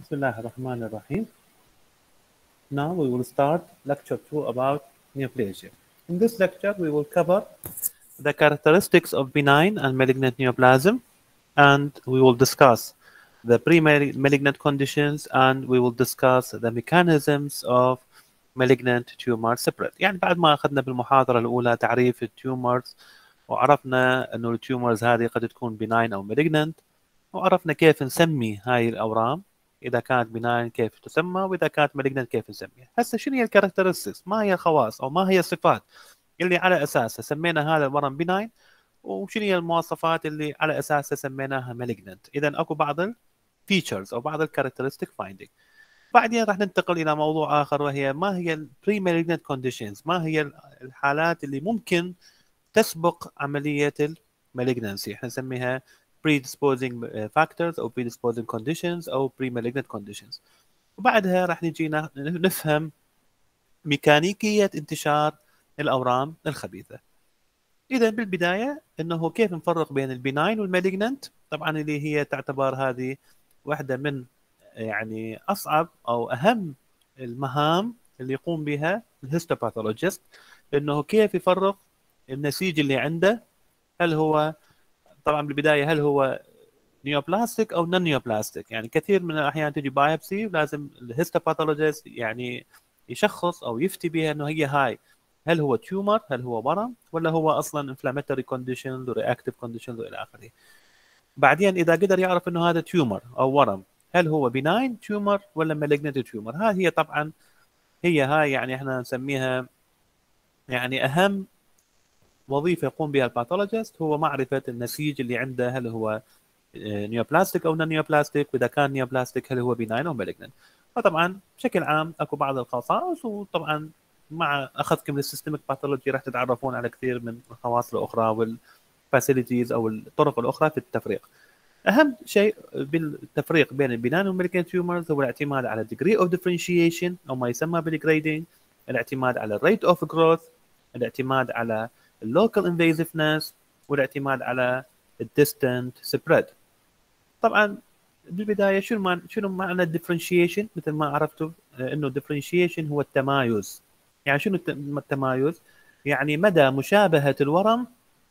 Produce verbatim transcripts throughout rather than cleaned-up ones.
Bismillah ar-Rahman ar-Rahim. Now we will start lecture two about neoplasia. In this lecture, we will cover the characteristics of benign and malignant neoplasm, and we will discuss the pre-malignant conditions, and we will discuss the mechanisms of malignant tumor spread. يعني بعد ما أخذنا بالمحاضرة الأولى تعريف التيومرز وعرفنا أنه التيومرز هذه قد تكون benign أو malignant، وعرفنا كيف نسمي هاي الأورام، إذا كانت benign كيف تسمى، وإذا كانت malignant كيف نسميها. هسه شنو هي الكاركترستكس؟ ما هي الخواص أو ما هي الصفات اللي على أساسها سمينا هذا الورم benign، وشنو هي المواصفات اللي على أساسها سميناها malignant؟ إذا أكو بعض الفيتشرز أو بعض الكاركترستيك فايندينج. بعدين راح ننتقل إلى موضوع آخر، وهي ما هي البري malignant conditions، ما هي الحالات اللي ممكن تسبق عملية المالجنسي، احنا نسميها predisposing factors أو predisposing conditions أو pre-malignant conditions. وبعدها راح نجي نفهم ميكانيكية انتشار الأورام الخبيثة. إذا بالبداية إنه كيف نفرق بين البناين والمالجننت، طبعا اللي هي تعتبر هذه واحدة من يعني أصعب أو أهم المهام اللي يقوم بها الهيستوباثولوجيست، إنه كيف يفرق النسيج اللي عنده، هل هو طبعا بالبدايه هل هو نيوبلاستيك او نون نيوبلاستيك. يعني كثير من الاحيان تجي بايبسي ولازم الهيستوباثولوجيست يعني يشخص او يفتي بها انه هي هاي هل هو تيومر، هل هو ورم، ولا هو اصلا انفلاماتوري كونديشنز ورياكتيف كونديشنز والى اخره. بعدين اذا قدر يعرف انه هذا تيومر او ورم، هل هو بناين تيومر ولا مالجنت تيومر. هذه هي طبعا هي هاي يعني احنا نسميها يعني اهم وظيفه يقوم بها الباثولوجيست، هو معرفه النسيج اللي عنده هل هو نيوبلاستيك او نون نيوبلاستيك، واذا كان نيوبلاستيك هل هو بناين او مالجنت. فطبعا بشكل عام اكو بعض الخصائص، وطبعا مع اخذكم للسيستميك باثولوجي راح تتعرفون على كثير من الخواص الاخرى والفاسيلتيز او الطرق الاخرى في التفريق. اهم شيء بالتفريق بين البناين والمالجنت تيومرز هو الاعتماد على degree of differentiation او ما يسمى بالجريدنج، الاعتماد على rate of growth، الاعتماد على اللوكال انفيزفنس، والاعتماد على الديستنت سبريد. طبعا بالبدايه شنو معنى شنو معنى الديفرنشيشن؟ مثل ما عرفتوا انه الديفرنشيشن هو التمايز. يعني شنو التمايز؟ يعني مدى مشابهه الورم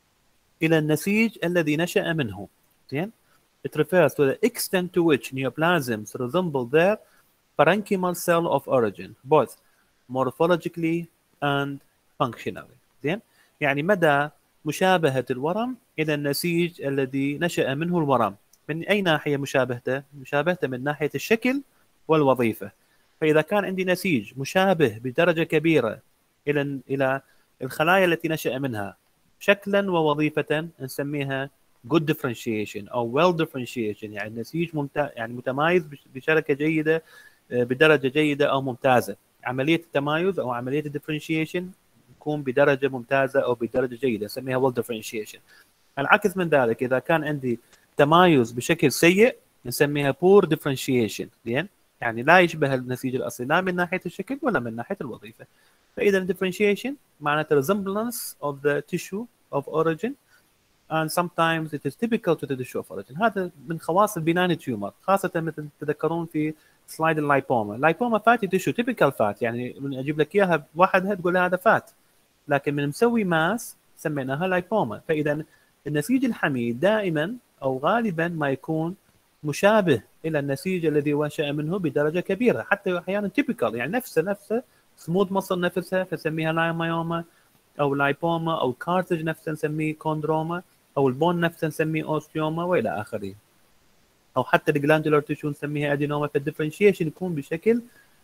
الى النسيج الذي نشأ منه. زين؟ It refers to the extent to which neoplasms resemble their parenchymal cell of origin, both morphologically and functionally. زين؟ يعني مدى مشابهة الورم إلى النسيج الذي نشأ منه الورم. من أي ناحية مشابهته؟ مشابهته من ناحية الشكل والوظيفة. فإذا كان عندي نسيج مشابه بدرجة كبيرة إلى إلى الخلايا التي نشأ منها شكلا ووظيفة، نسميها good differentiation أو well differentiation، يعني النسيج ممتاز، يعني متمايز بشركة جيدة بدرجة جيدة أو ممتازة. عملية التمايز أو عملية الديفرنشيشن تكون بدرجة ممتازة أو بدرجة جيدة، نسميها well differentiation. العكس من ذلك، إذا كان عندي تمايز بشكل سيء نسميها poor differentiation. زين؟ يعني لا يشبه النسيج الأصلي لا من ناحية الشكل ولا من ناحية الوظيفة. فإذا differentiation معناته resemblance of the tissue of origin and sometimes it is typical to the tissue of origin. هذا من خواص البناين تيومر، خاصة مثل تذكرون في سلايد اللايبوما. اللايبوما فاتي تيشو تيبيكال فات، يعني من اجيب لك اياها بوحدها تقول لها هذا فات، لكن من مسوي ماس سميناها لايبوما. فاذا النسيج الحميد دائما او غالبا ما يكون مشابه الى النسيج الذي نشأ منه بدرجه كبيره، حتى احيانا تيبيكال، يعني نفسه نفسه سموث مصل نفسها فنسميها لايمايوما، او لايبوما، او كارتج نفسه نسميه كوندروما، او البون نفسه نسميه اوستيوما والى اخره، او حتى الجلاندولار تيشو نسميها ادينوما. فالديفرنشيشن يكون بشكل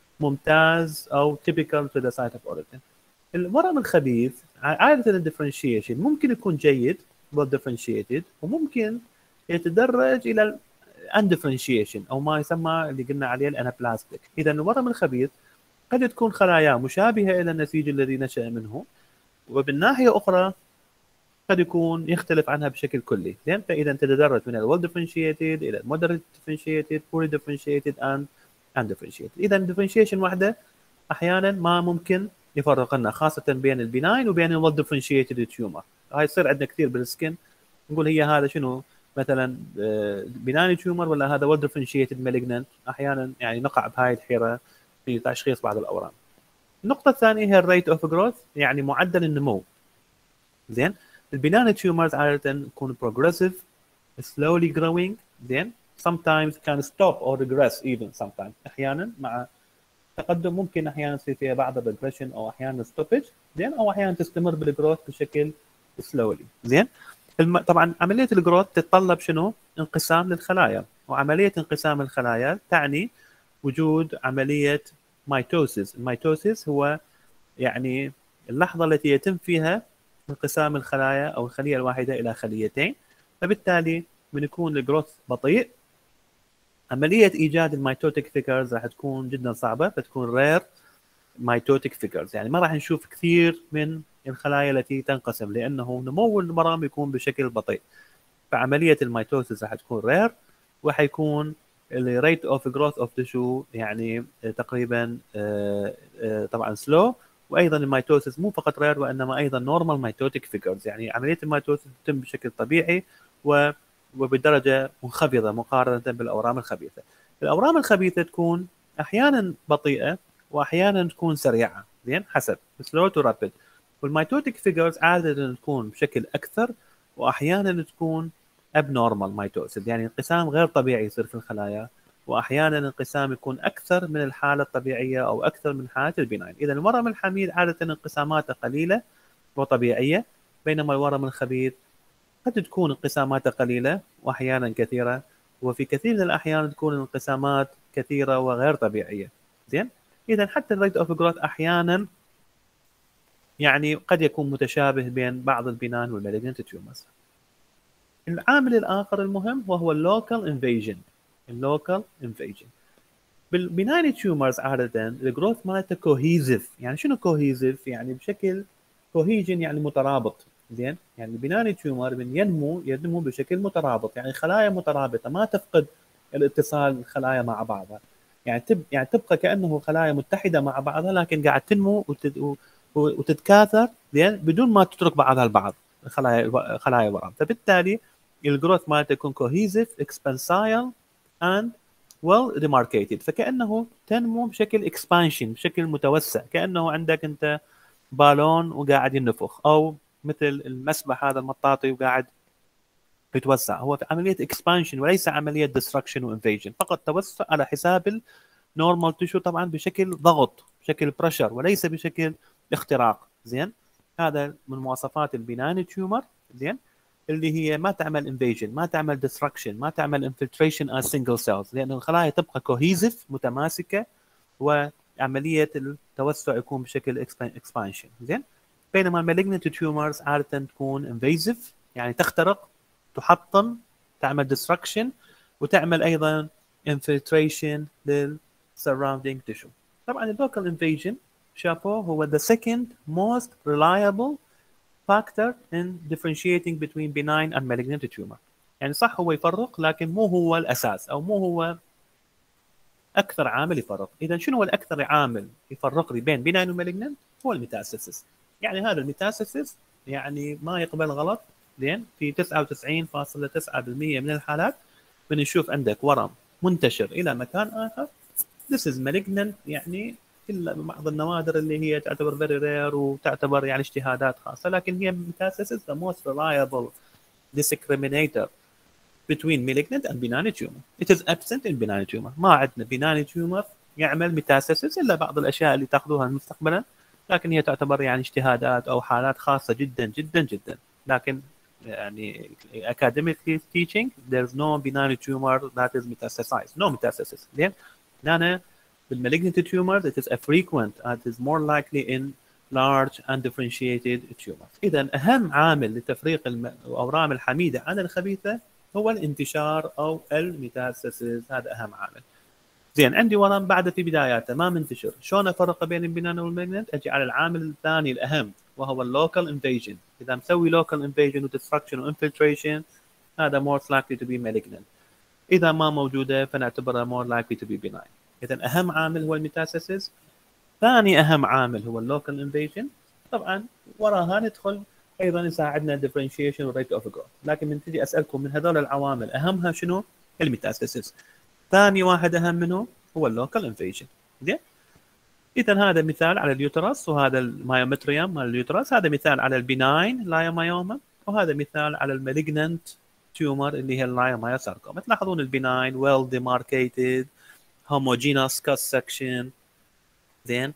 ممتاز او typical to the site of origin. الورم الخبيث عادة الديفرنشيشن ممكن يكون جيد well differentiated، وممكن يتدرج الى undifferentiation او ما يسمى اللي قلنا عليه الانابلاستيك. اذا الورم الخبيث قد تكون خلاياه مشابهه الى النسيج الذي نشأ منه، وبالناحيه اخرى قد يكون يختلف عنها بشكل كلي. زين؟ فاذا تتدرج من ال well differentiated الى moderate differentiated, poorly differentiated and undifferentiated. اذا differentiation واحده احيانا ما ممكن يفرق لنا، خاصه بين البناين وبين ال well differentiated tumor. هاي يصير عندنا كثير بالسكن، نقول هي هذا شنو مثلا بناين تيومر ولا هذا ويل ديفرنشيتد مالجننت، احيانا يعني نقع بهاي الحيره في تشخيص بعض الاورام. النقطه الثانيه هي الريت اوف جروث، يعني معدل النمو. زين البناين تيومرز عاده تكون progressive slowly growing. زين sometimes can stop or regress even sometimes، احيانا مع تقدم ممكن احيانا يصير فيها بعض الريجريشن او احيانا ستوبج. زين او احيانا تستمر بالجروث بشكل سلولي. زين الم... طبعا عمليه الجروث تتطلب شنو؟ انقسام للخلايا، وعمليه انقسام الخلايا تعني وجود عمليه ميتوسيس. الميتوسيس هو يعني اللحظه التي يتم فيها انقسام الخلايا او الخليه الواحده الى خليتين، فبالتالي من يكون الجروث بطيء عمليه ايجاد الميتوتيك فيجرز راح تكون جدا صعبه، فتكون رير ميتوتيك فيجرز، يعني ما راح نشوف كثير من الخلايا التي تنقسم لانه نمو الورم يكون بشكل بطيء، فعمليه الميتوسيس راح تكون رير، وحيكون الريت اوف جروث اوف تيشو يعني تقريبا طبعا سلو. وايضا الميتوسيس مو فقط رير وانما ايضا نورمال ميتوتيك فيجرز، يعني عمليه الميتوسيس تتم بشكل طبيعي و وبدرجه منخفضه مقارنه بالاورام الخبيثه. الاورام الخبيثه تكون احيانا بطيئه واحيانا تكون سريعه، زين حسب سلو تو رابيد. والميتوتيك فيجرز عاده تكون بشكل اكثر واحيانا تكون abnormal ميتوسيس، يعني انقسام غير طبيعي يصير في الخلايا، واحيانا انقسام يكون اكثر من الحاله الطبيعيه او اكثر من حاله البناين. اذا الورم الحميد عاده انقساماته قليله وطبيعيه، بينما الورم الخبيث قد تكون انقساماته قليله واحيانا كثيره، وفي كثير من الاحيان تكون الانقسامات كثيره وغير طبيعيه. زين اذا حتى الريت اوف جروث احيانا يعني قد يكون متشابه بين بعض البنان والمالجنت تيومرز. العامل الاخر المهم وهو اللوكال انفيجن. اللوكال انفيجن بالبناين تيومرز عاده الجروث مالته كوهيزيف. يعني شنو كوهيزيف؟ يعني بشكل كوهيجن يعني مترابط. زين يعني البناين تيومر من ينمو ينمو بشكل مترابط، يعني خلايا مترابطه ما تفقد الاتصال الخلايا مع بعضها، يعني تب يعني تبقى كانه خلايا متحده مع بعضها لكن قاعد تنمو وتد... وتتكاثر زين بدون ما تترك بعضها البعض خلايا خلايا ورم. فبالتالي الجروث مالته تكون كوهيزيف اكسبانسايل اند well demarcated، فكانه تنمو بشكل اكسبانشن بشكل متوسع، كانه عندك انت بالون وقاعد ينفخ، او مثل المسبح هذا المطاطي وقاعد يتوسع. هو في عمليه اكسبانشن وليس عمليه ديستركشن وانفيجن، فقط توسع على حساب النورمال تيشو، طبعا بشكل ضغط بشكل بريشر وليس بشكل اختراق. زين هذا من مواصفات البناين تيومر. زين اللي هي ما تعمل انفيجن، ما تعمل ديستركشن، ما تعمل انفلتريشن از سنجل سيلز، لان الخلايا تبقى كوهيزيف متماسكه وعمليه التوسع يكون بشكل اكسبانشن. زين بينما المالجنت تيومرز عاده تكون انفيزيف، يعني تخترق تحطم تعمل ديستركشن وتعمل ايضا انفلتريشن للسراوندينج تيشو. طبعا اللوكال انفيجن شافوه هو the second most reliable factor in differentiating between benign and malignant tumor. يعني صح هو يفرق لكن مو هو الاساس او مو هو اكثر عامل يفرق. اذا شنو هو الاكثر عامل يفرق لي بين benign ومالجنت؟ هو الميتاسيسس. يعني هذا الميتاسيسس يعني ما يقبل غلط. زين في تسعة وتسعين فاصلة تسعة بالمئة من الحالات بنشوف عندك ورم منتشر الى مكان اخر this is malignant، يعني الا بعض النوادر اللي هي تعتبر very rare وتعتبر يعني اجتهادات خاصه، لكن هي metastasis the most reliable discriminator between malignant and benign tumor. It is absent in benign tumor. ما عندنا benign tumor يعمل metastasis الا بعض الاشياء اللي تاخذوها مستقبلا، لكن هي تعتبر يعني اجتهادات او حالات خاصه جدا جدا جدا. لكن يعني academically teaching there's no benign tumor that is metastasized. No metastasis. لين هنا بالmalignant tumors it is a frequent and it is more likely in large undifferentiated tumors. اذا اهم عامل لتفريق الاورام الحميده عن الخبيثه هو الانتشار او الميتاستاسيس، هذا اهم عامل. زين عندي ورم بعد في بداياته ما منتشر، شلون افرق بين البنان والمالجنت؟ اجي على العامل الثاني الاهم وهو اللوكال انفيجن. اذا مسوي لوكال انفيجن وديستركشن وانفلتريشن هذا more likely to be malignant. اذا ما موجوده فنعتبرها more likely to be benign. اذا اهم عامل هو الميتاستاسيس، ثاني اهم عامل هو اللوكال انفيجن. طبعا وراها ندخل ايضا يساعدنا differentiation rate of growth. لكن من تجي اسالكم من هذول العوامل اهمها شنو؟ الميتاستاسيس. ثاني واحد اهم منه هو اللوكال انفيجن. زين؟ اذا هذا مثال على اليوترس، وهذا المايومتريوم مال اليوترس، هذا مثال على البناين لايومايوما، وهذا مثال على المالجننت تيومر اللي هي اللايومايوساركوما. تلاحظون البناين ويل ديماركيتد homogeneous cross section. زين؟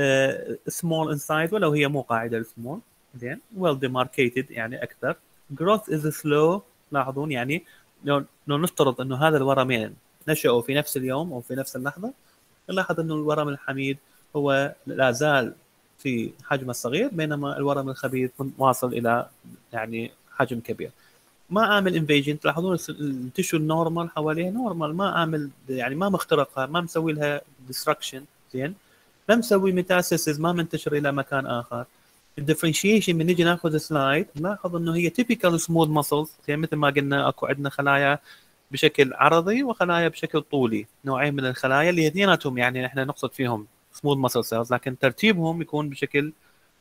سمول ان سايز ولو هي مو قاعده السمول. زين؟ ويل ديماركيتد يعني اكثر. جروث از سلو. لاحظون يعني لو لو نفترض انه هذا الورمين نشأوا في نفس اليوم او في نفس اللحظه، نلاحظ انه الورم الحميد هو لا زال في حجمه الصغير، بينما الورم الخبيث واصل الى يعني حجم كبير. ما عامل انفيجن. تلاحظون التشو النورمال حواليها نورمال، ما عامل يعني ما مخترقها، ما مسوي لها ديستركشن. زين؟ ما مسوي ميتاسيسز، ما منتشر الى مكان اخر. الديفرنشيشن من نجي ناخذ سلايد نلاحظ انه هي تيبيكال سموث ماسلز. يعني مثل ما قلنا اكو عندنا خلايا بشكل عرضي وخلايا بشكل طولي، نوعين من الخلايا اللي اثنيناتهم يعني احنا نقصد فيهم سموث ماسل سيلز، لكن ترتيبهم يكون بشكل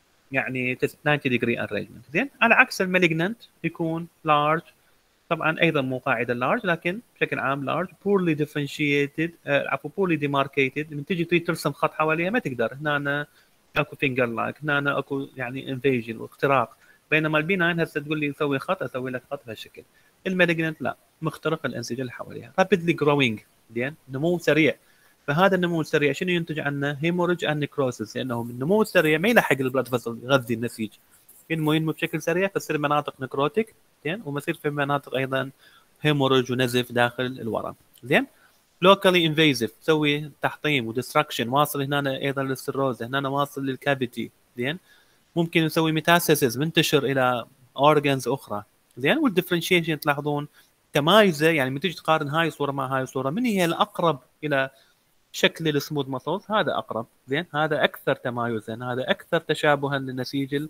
يعني تسعين ديجري ارينجمنت. زين؟ على عكس المالجننت يكون لارج، طبعا ايضا مو قاعده لارج لكن بشكل عام لارج، بورلي ديفرنشيتد عفوا بورلي ديماركيتد. من تجي تريد ترسم خط حواليها ما تقدر، هنا أنا اكو فينجر لايك، هنا أنا اكو يعني انفيجن واختراق. بينما البيناين هسه تقول لي سوي خط اسوي لك خط بهالشكل. المالجننت لا، مخترق الانسجه اللي حواليها. رابيدلي جروينج. زين؟ نمو سريع. فهذا النمو السريع شنو ينتج عنه؟ هيموريج اند نيكروسيس، لانه من النمو السريع ما يلحق البلاد فيسل يغذي النسيج، ينمو ينمو بشكل سريع فتصير مناطق نكروتيك. زين؟ ومصير في مناطق ايضا هيموريج ونزف داخل الورم. زين؟ لوكالي انفيزيف، تسوي تحطيم وديستركشن، واصل هنا ايضا للسيروز، هنا واصل للكافيتي. زين؟ ممكن يسوي ميتاسيسز منتشر الى اورجنز اخرى. زين؟ والديفرنشيشن تلاحظون تمايزه، يعني من تيجي تقارن هاي الصوره مع هاي الصوره من هي الاقرب الى شكل السموث ماسلز، هذا اقرب. زين؟ هذا اكثر تمايزا، هذا اكثر تشابها للنسيج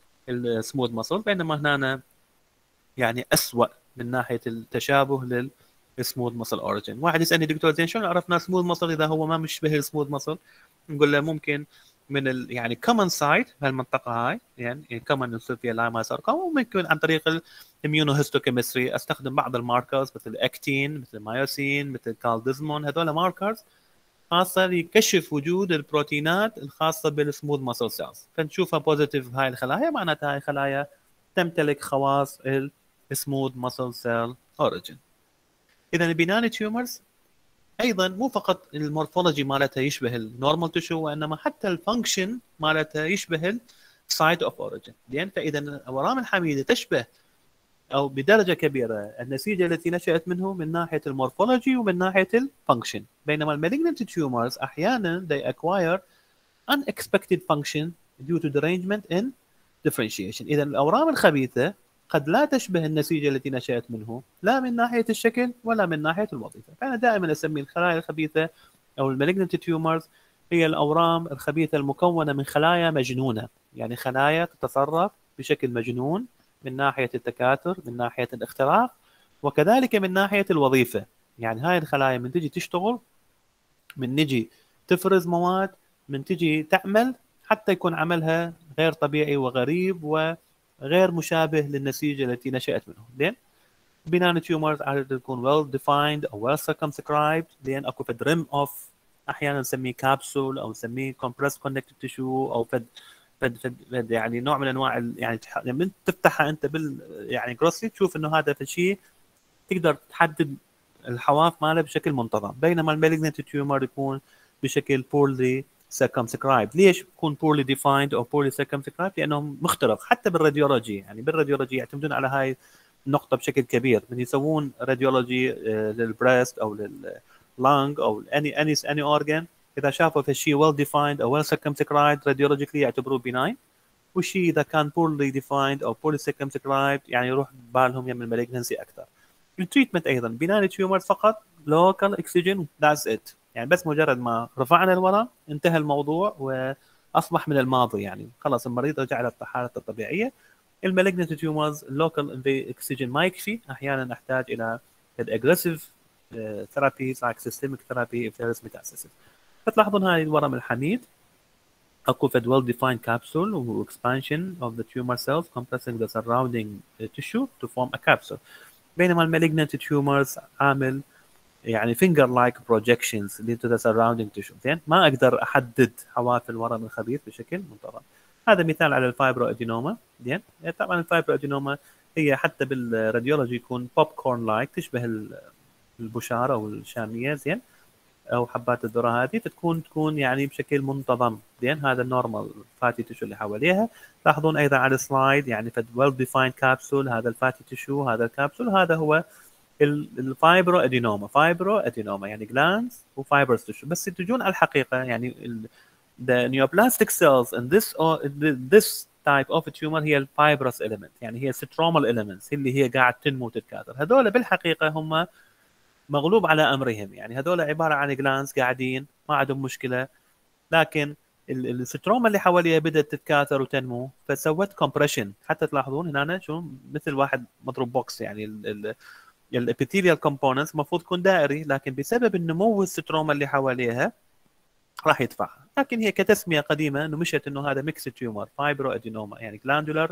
السموث ماسل، بينما هنا يعني اسوأ من ناحيه التشابه للسموث ماسل اوريجن. واحد يسالني دكتور زين شلون عرفنا سموث ماسل اذا هو ما مشبه السموث ماسل؟ نقول له ممكن من ال يعني كومن سايت بهالمنطقه هاي، يعني كومن يصير فيها لايماساركوما، وممكن عن طريق الاميونوهيستوكيمستري استخدم بعض الماركرز مثل اكتين مثل مايوسين مثل كالديزمون، هذول ماركرز خاصه يكشف وجود البروتينات الخاصه بالسموث ماسل سيلز، فنشوفها بوزيتيف هاي الخلايا، معناتها هاي الخلايا تمتلك خواص السموث ماسل سيل اوريجن. اذا البناين تيومرز ايضا مو فقط المورفولوجي مالتها يشبه النورمال تشو، وانما حتى الفانكشن مالتها يشبه السايت اوف اوريجن. لان فاذا الاورام الحميده تشبه او بدرجه كبيره النسيج التي نشات منه من ناحيه المورفولوجي ومن ناحيه الفانكشن، بينما المالجننت تيومرز احيانا they acquire unexpected function due to derangement in differentiation. اذا الاورام الخبيثه قد لا تشبه النسيج التي نشات منه لا من ناحيه الشكل ولا من ناحيه الوظيفه. فانا دائما اسمي الخلايا الخبيثه او المالجننت تيومرز هي الاورام الخبيثه المكونه من خلايا مجنونه، يعني خلايا تتصرف بشكل مجنون من ناحيه التكاثر، من ناحيه الاختراق، وكذلك من ناحيه الوظيفه. يعني هاي الخلايا من تجي تشتغل، من نجي تفرز مواد، من تجي تعمل، حتى يكون عملها غير طبيعي وغريب وغير مشابه للنسيج التي نشأت منه. لين بناين تيومرز عادة تكون well defined او well circumscribed، لين اكو فد ريم اوف، احيانا نسميه كابسول او نسميه compressed connective tissue او فد فد فد, فد يعني نوع من انواع يعني من تفتحها انت بال يعني جروسلي تشوف انه هذا شيء تقدر تحدد الحواف ماله بشكل منتظم، بينما المالجننت تيومر يكون بشكل poorly circumscribed. ليش يكون poorly defined او poorly circumscribed؟ لانه مخترق. حتى بالراديولوجي، يعني بالراديولوجي يعتمدون على هاي النقطه بشكل كبير من يسوون راديولوجي للبريست او لللانج او any any any organ، اذا شافوا في شيء well defined او well circumscribed radiologically يعتبروه benign، والشيء اذا كان poorly defined او poorly circumscribed يعني يروح بالهم يم المالجنسي اكثر. التريتمنت ايضا بناين تيومر فقط لوكال اكسجين ذاتس ات، يعني بس مجرد ما رفعنا الورم انتهى الموضوع واصبح من الماضي، يعني خلاص المريض رجع الى حالته الطبيعيه. المالجنت تيومرز اللوكال اكسجين ما يكفي، احيانا نحتاج الى اجريسيف ثيرابيز لايك سيستميك ثيرابي if there is metastasis. فتلاحظون هاي الورم الحميد اكو فد well defined capsule و expansion of the tumor cells compressing the surrounding tissue to form a capsule. بينما المالجنت tumors عامل يعني finger like projections into the surrounding tissue. زين ما اقدر احدد حواف الورم الخبيث بشكل منتظم. هذا مثال على الفايبرو ادينوما. زين طبعا الفايبرو ادينوما هي حتى بالراديولوجي يكون بوب كورن لايك، تشبه البشاره او الشاميه زين او حبات الذره هذه، فتكون تكون يعني بشكل منتظم. زين هذا النورمال فاتي تيشو اللي حواليها. تلاحظون ايضا على السلايد يعني فد ويل ديفايند كابسول، هذا الفاتي تيشو، هذا الكابسول، هذا هو الفايبرو ادينوما. فايبرو ادينوما يعني جلاندز وفايبرز تيشو. بس تجون على الحقيقه يعني the neoplastic cells in this this type of tumor هي الفايبرس element، يعني هي سترومال elements اللي هي قاعد تنمو وتتكاثر. هذول بالحقيقه هم مغلوب على امرهم، يعني هذول عباره عن جلانز قاعدين ما عندهم مشكله، لكن الستروما اللي حواليها بدات تتكاثر وتنمو فسوت كومبريشن. حتى تلاحظون هنا شو مثل واحد مضروب بوكس، يعني الابيثيليال كومبوننتس المفروض تكون دائري، لكن بسبب النمو الستروما اللي حواليها راح يدفعها. لكن هي كتسميه قديمه انه مشت انه هذا ميكس تيومر فايبرو ادينوما، يعني جلاندولار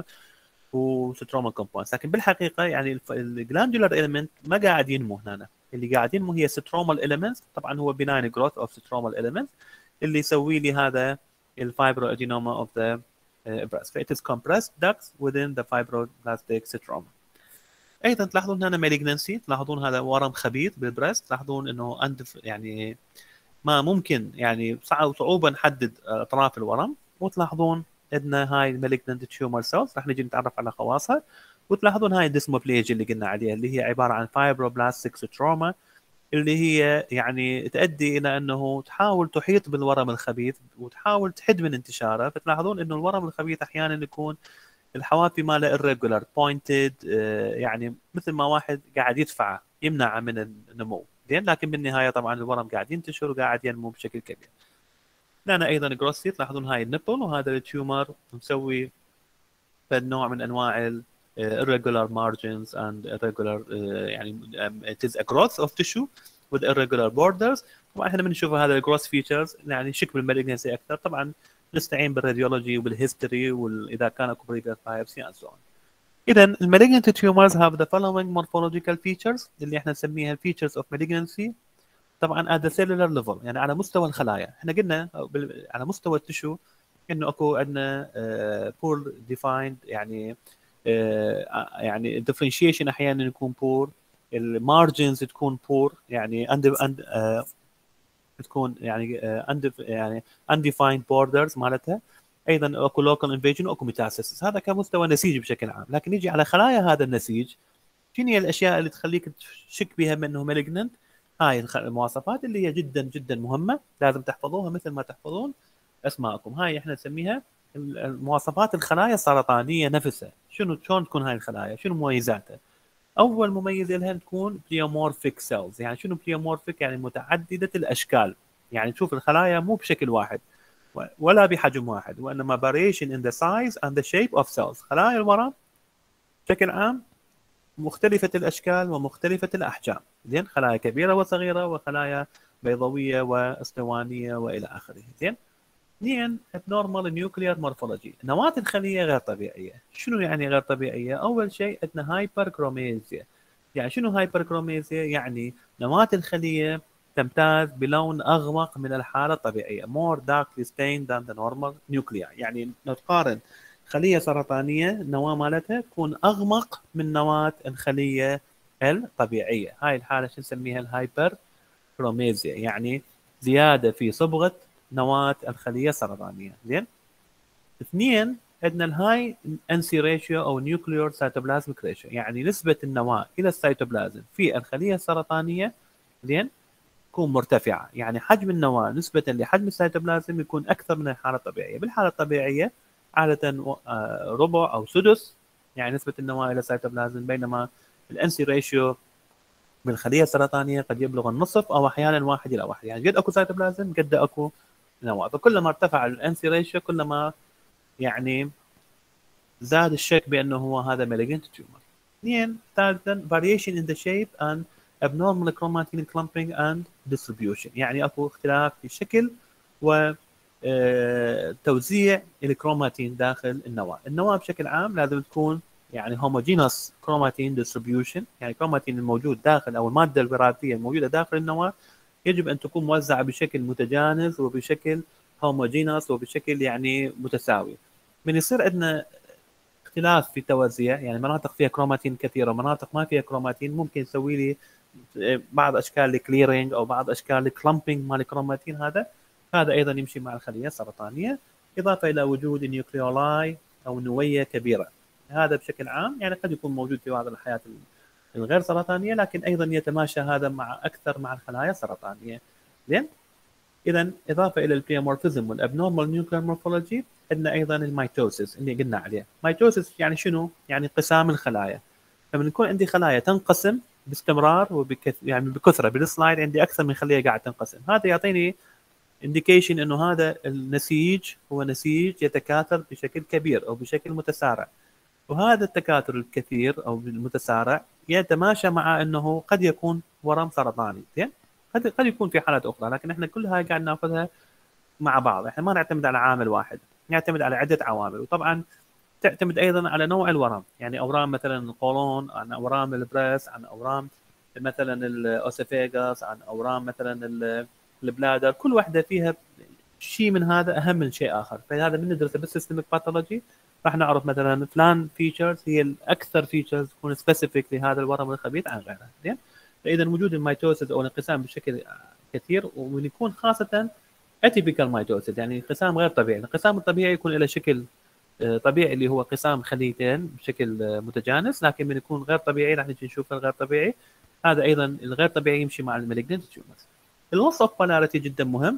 وستروما كومبوننتس، لكن بالحقيقه يعني الجلاندولار اليمنت ما قاعد ينمو هنا، اللي قاعد ينمو هي سترومال اليمنتس. طبعا هو بناين جروث اوف سترومال اليمنتس اللي يسوي لي هذا الفايبرو ادينوما اوف ذا breast. ف it is compressed ducts within the fibroblastic stroma. ايضا تلاحظون هنا مالجنسي، تلاحظون هذا ورم خبيث بالبريست، تلاحظون انه اندف يعني ما ممكن يعني صعوبه نحدد اطراف الورم. وتلاحظون عندنا هاي المالجنت تيومر سيلز، راح نجي نتعرف على خواصها. وتلاحظون هاي الديسموبليجيا اللي قلنا عليها اللي هي عباره عن فايبروبلاستيك ستروما، اللي هي يعني تؤدي الى انه تحاول تحيط بالورم الخبيث وتحاول تحد من انتشاره. فتلاحظون انه الورم الخبيث احيانا يكون الحوافي ماله irregular pointed، يعني مثل ما واحد قاعد يدفعه يمنعه من النمو. زين لكن بالنهايه طبعا الورم قاعد ينتشر وقاعد ينمو بشكل كبير. هنا ايضا جروسي، تلاحظون هاي النبل وهذا التيومر مسوي نوع من انواع ال irregular margins and irregular uh, يعني um, it is a growth of tissue with irregular borders. طبعا احنا بنشوف هذا الجروس فيتشرز يعني شكل بالمالجنسي اكثر. طبعا نستعين بالراديولوجي وبالهيستوري واذا كان اكو بريفيس بايوبسي and so on. اذا المالجنت tumors have the following morphological features اللي احنا نسميها features of malignancy. طبعا at the cellular level يعني على مستوى الخلايا. احنا قلنا على مستوى التشو انه اكو عندنا uh, poor defined يعني uh, يعني differentiation احيانا يكون poor، المارجنز تكون poor يعني عند عند uh, تكون يعني uh, عند يعني undefined borders مالتها. ايضا اكو لوكال انفيجن واكو ميتاسيس. هذا كمستوى نسيج بشكل عام. لكن نيجي على خلايا هذا النسيج، شنو هي الاشياء اللي تخليك تشك بها منه مالجننت؟ هاي المواصفات اللي هي جدا جدا مهمه، لازم تحفظوها مثل ما تحفظون اسماءكم. هاي احنا نسميها المواصفات الخلايا السرطانيه نفسها. شنو شلون تكون هاي الخلايا؟ شنو مميزاتها؟ اول مميز لها تكون بليومورفيك سيلز. يعني شنو بليومورفيك؟ يعني متعدده الاشكال. يعني تشوف الخلايا مو بشكل واحد ولا بحجم واحد، وانما variation in the size and the shape of cells. خلايا الورم بشكل عام مختلفة الأشكال ومختلفة الأحجام. زين خلايا كبيرة وصغيرة وخلايا بيضاوية واسطوانية وإلى آخره. زين اثنين abnormal nuclear morphology. نواة الخلية غير طبيعية. شنو يعني غير طبيعية؟ أول شيء عندنا هايبركروميزيا. يعني شنو هايبركروميزيا؟ يعني نواة الخلية تمتاز بلون أغمق من الحالة الطبيعية. more darkly stained than the normal nuclei. يعني نقارن خلية سرطانية النواة مالتها تكون أغمق من نواة الخلية الطبيعية. هاي الحالة شو نسميها؟ الهايبركروميزيا، يعني زيادة في صبغة نواة الخلية السرطانية. زين اثنين عندنا الهاي انسي ريشيو او نيوكليور سيتوبلازميك ريشيو، يعني نسبة النواة إلى السيتوبلازم في الخلية السرطانية زين تكون مرتفعة. يعني حجم النواة نسبة لحجم السيتوبلازم يكون أكثر من الحالة الطبيعية. بالحالة الطبيعية عادة ربع أو سدس يعني نسبة النواة إلى السيتوبلازم، بينما الانسي ريشيو بالخلية السرطانية قد يبلغ النصف أو أحيانا واحد إلى واحد. يعني قد أكو سيتوبلازم قد أكو نواة، فكلما ارتفع الانسي ريشيو كلما يعني زاد الشك بأنه هو هذا malignant tumor. اثنين ثالثا variation in the shape and abnormal chromatin clumping and distribution. يعني اكو اختلاف في الشكل و آه، توزيع الكروماتين داخل النواه. النواه بشكل عام لازم تكون يعني homogeneous chromatin distribution، يعني الكروماتين الموجود داخل او الماده الوراثيه الموجوده داخل النواه يجب ان تكون موزعه بشكل متجانس وبشكل homogeneous وبشكل يعني متساوي. من يصير عندنا اختلاف في التوزيع، يعني مناطق فيها كروماتين كثيره ومناطق ما فيها كروماتين، ممكن يسوي لي بعض اشكال الكليرنج او بعض اشكال الكلامبينج مال الكروماتين. هذا هذا ايضا يمشي مع الخليه السرطانيه، اضافه الى وجود نيوكليولاي او نويه كبيره. هذا بشكل عام يعني قد يكون موجود في بعض الحياه الغير سرطانيه، لكن ايضا يتماشى هذا مع اكثر مع الخلايا السرطانيه. زين، اذا اضافه الى البليومورفيزم والابنورمال نيوكلير مورفولوجي عندنا ايضا الميتوسيس اللي قلنا عليه. ميتوسيس يعني شنو؟ يعني انقسام الخلايا. لما يكون عندي خلايا تنقسم باستمرار وبكث يعني بكثره، بالسلايد عندي اكثر من خليه قاعد تنقسم، هذا يعطيني انديكيشن انه هذا النسيج هو نسيج يتكاثر بشكل كبير او بشكل متسارع. وهذا التكاثر الكثير او المتسارع يتماشى مع انه قد يكون ورم سرطاني. زين، قد قد يكون في حالات اخرى، لكن احنا كلها قاعد ناخذها مع بعض، احنا ما نعتمد على عامل واحد، نعتمد على عده عوامل. وطبعا تعتمد ايضا على نوع الورم، يعني اورام مثلا القولون، عن اورام البريس، عن اورام مثلا الاوسوفيغاس، عن اورام مثلا البلادر، كل واحده فيها شيء من هذا اهم من شيء اخر. فهذا من ندرسه بالسيستميك باثولوجي راح نعرف مثلا فلان فيتشرز هي الاكثر فيتشرز تكون سبيسيفيك لهذا الورم الخبيث عن غيره. زين، فاذا وجود الميتوسيس او الانقسام بشكل كثير ويكون خاصه اتيبيكال ميتوسيس، يعني انقسام غير طبيعي. الانقسام الطبيعي يكون له شكل طبيعي اللي هو انقسام خليتين بشكل متجانس، لكن من يكون غير طبيعي راح نجي نشوف الغير طبيعي. هذا ايضا الغير طبيعي يمشي مع المالجنت تيومرز. اللوس اوف بولاريتي جدا مهم،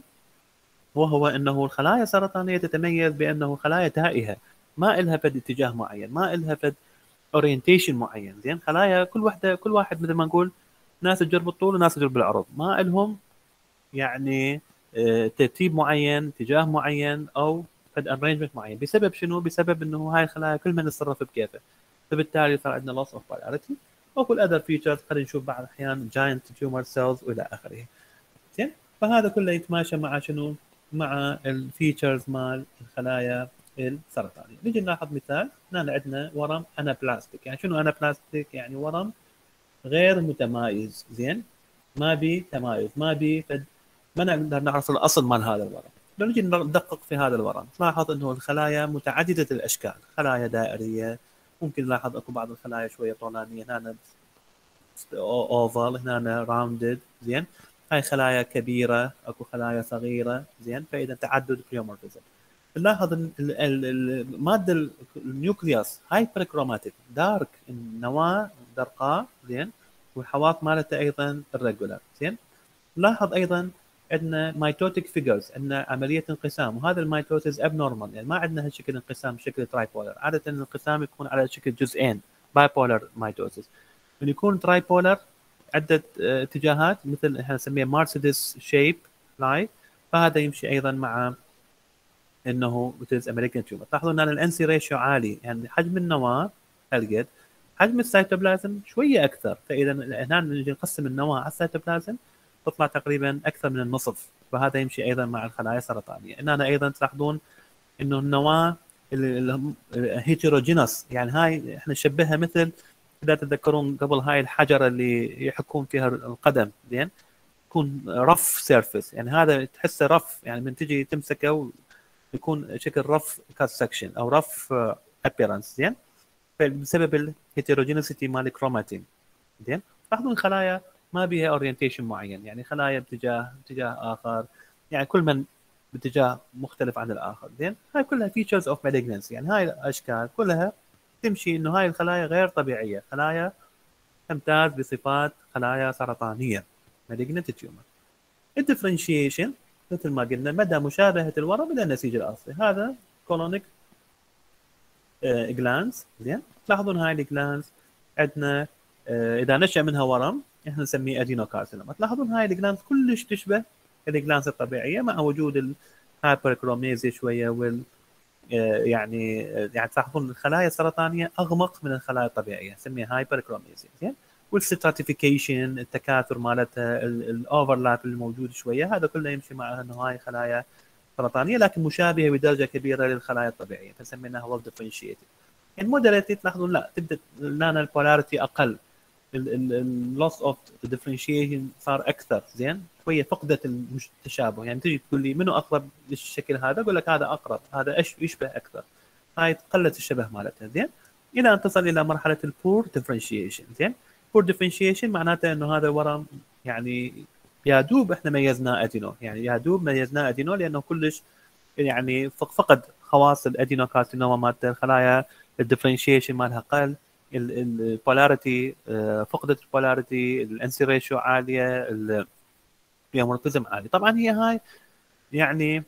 وهو انه الخلايا السرطانيه تتميز بانه خلايا تائهه، ما لها فد اتجاه معين، ما لها فد اورينتيشن معين. زين، خلايا كل واحده كل واحد مثل ما نقول ناس تجر بالطول وناس تجر بالعرض، ما لهم يعني ترتيب معين، اتجاه معين او فد ارينجمنت معين. بسبب شنو؟ بسبب انه هاي الخلايا كل من يتصرف بكيفه، فبالتالي صار عندنا loss of polarity. وكل other features خلينا نشوف بعض الاحيان giant tumor cells والى اخره. زين، فهذا كله يتماشى مع شنو؟ مع الفيتشرز مال الخلايا السرطانيه. نيجي نلاحظ مثال، هنا عندنا ورم انابلاستيك. يعني شنو انابلاستيك؟ يعني ورم غير متمايز. زين، ما بي تمايز، ما بي فد ما نقدر نعرف الاصل مال هذا الورم. لو نجي ندقق في هذا الورم تلاحظ انه الخلايا متعدده الاشكال، خلايا دائريه، ممكن نلاحظ اكو بعض الخلايا شويه طولانيه، هنا اوفال، هنا راوندد. زين، هاي خلايا كبيره، اكو خلايا صغيره. زين، فاذا تعدد بليومورفيزم. نلاحظ الماده النيوكليوس هايبر كروماتيك، دارك، النواه زرقاء. زين، والحواف مالتها ايضا الريجولار. زين، نلاحظ ايضا عندنا ميتوتيك فيجرز، عندنا عمليه انقسام، وهذا الميتوسيس اب نورمال، يعني ما عندنا هالشكل انقسام بشكل تراي بولر. عاده الانقسام يكون على شكل جزئين، باي بولر ميتوسيس. من يكون تراي بولر عده اتجاهات مثل احنا نسميه مارسيدس شيب لاي، فهذا يمشي ايضا مع انه مثل امريكان تيومر. تلاحظون ان الان سي ريشيو عالي، يعني حجم النواه هالقد، حجم السيتوبلازم شويه اكثر. فاذا هنا نجي نقسم النواه على السيتوبلازم تطلع تقريبا اكثر من النصف، فهذا يمشي ايضا مع الخلايا السرطانيه. هنا ايضا تلاحظون انه النواه هيتروجينوس، يعني هاي احنا نشبهها مثل اذا تتذكرون قبل هاي الحجره اللي يحكون فيها القدم. زين، يكون رف سيرفيس، يعني هذا تحسه رف، يعني من تجي تمسكه يكون شكل رف كات سكشن او رف ابيرنس. زين، بسبب الهيتروجينيسيتي مال الكروماتين. زين، لاحظون الخلايا ما بيها اورينتيشن معين، يعني خلايا باتجاه اتجاه اخر، يعني كل من باتجاه مختلف عن الاخر. زين، هاي كلها فيتشرز اوف مالجنسي، يعني هاي الاشكال كلها تمشي انه هاي الخلايا غير طبيعيه، خلايا تمتاز بصفات خلايا سرطانيه malignant tumor. الديفرنشيشن مثل ما قلنا مدى مشابهه الورم الى النسيج الاصلي، هذا كولونيك جلانز. زين، تلاحظون هاي الجلانز عندنا اذا نشا منها ورم احنا نسميه ادينوكارسينوما. تلاحظون هاي الجلانز كلش تشبه الجلانز الطبيعيه مع وجود الهايبركروميزي شويه وال يعني يعني تلاحظون الخلايا السرطانيه اغمق من الخلايا الطبيعيه، نسميها هايبركروميزي. زين، والستراتيفيكيشن، التكاثر مالتها، الاوفرلاب الموجود شويه، هذا كله يمشي مع انه هاي خلايا سرطانيه لكن مشابهه بدرجه كبيره للخلايا الطبيعيه فسميناها ويل ديفرنشيتد. المودريت تلاحظون لا تبدا لنا البولاريتي اقل، اللوس اوف ديفرنشيشن صار اكثر، زين شويه فقدت التشابه. يعني تجي تقول لي منو اقرب للشكل هذا، اقول لك هذا اقرب، هذا ايش يشبه اكثر، هاي قلت الشبه مالتها، زين الى ان تصل الى مرحله البور ديفرنشيشن. زين بور ديفرنشيشن معناته انه هذا ورم يعني يا دوب احنا ميزناه ادينو، يعني يا دوب ميزناه ادينو لانه كلش يعني فقد خواص الادينوكارسينوما مالته، الخلايا الديفرنشيشن مالها قل، البولاريتي فقدت البولاريتي، الانسي ريشيو عاليه، البيومورفيزم عالي. طبعا هي هاي يعني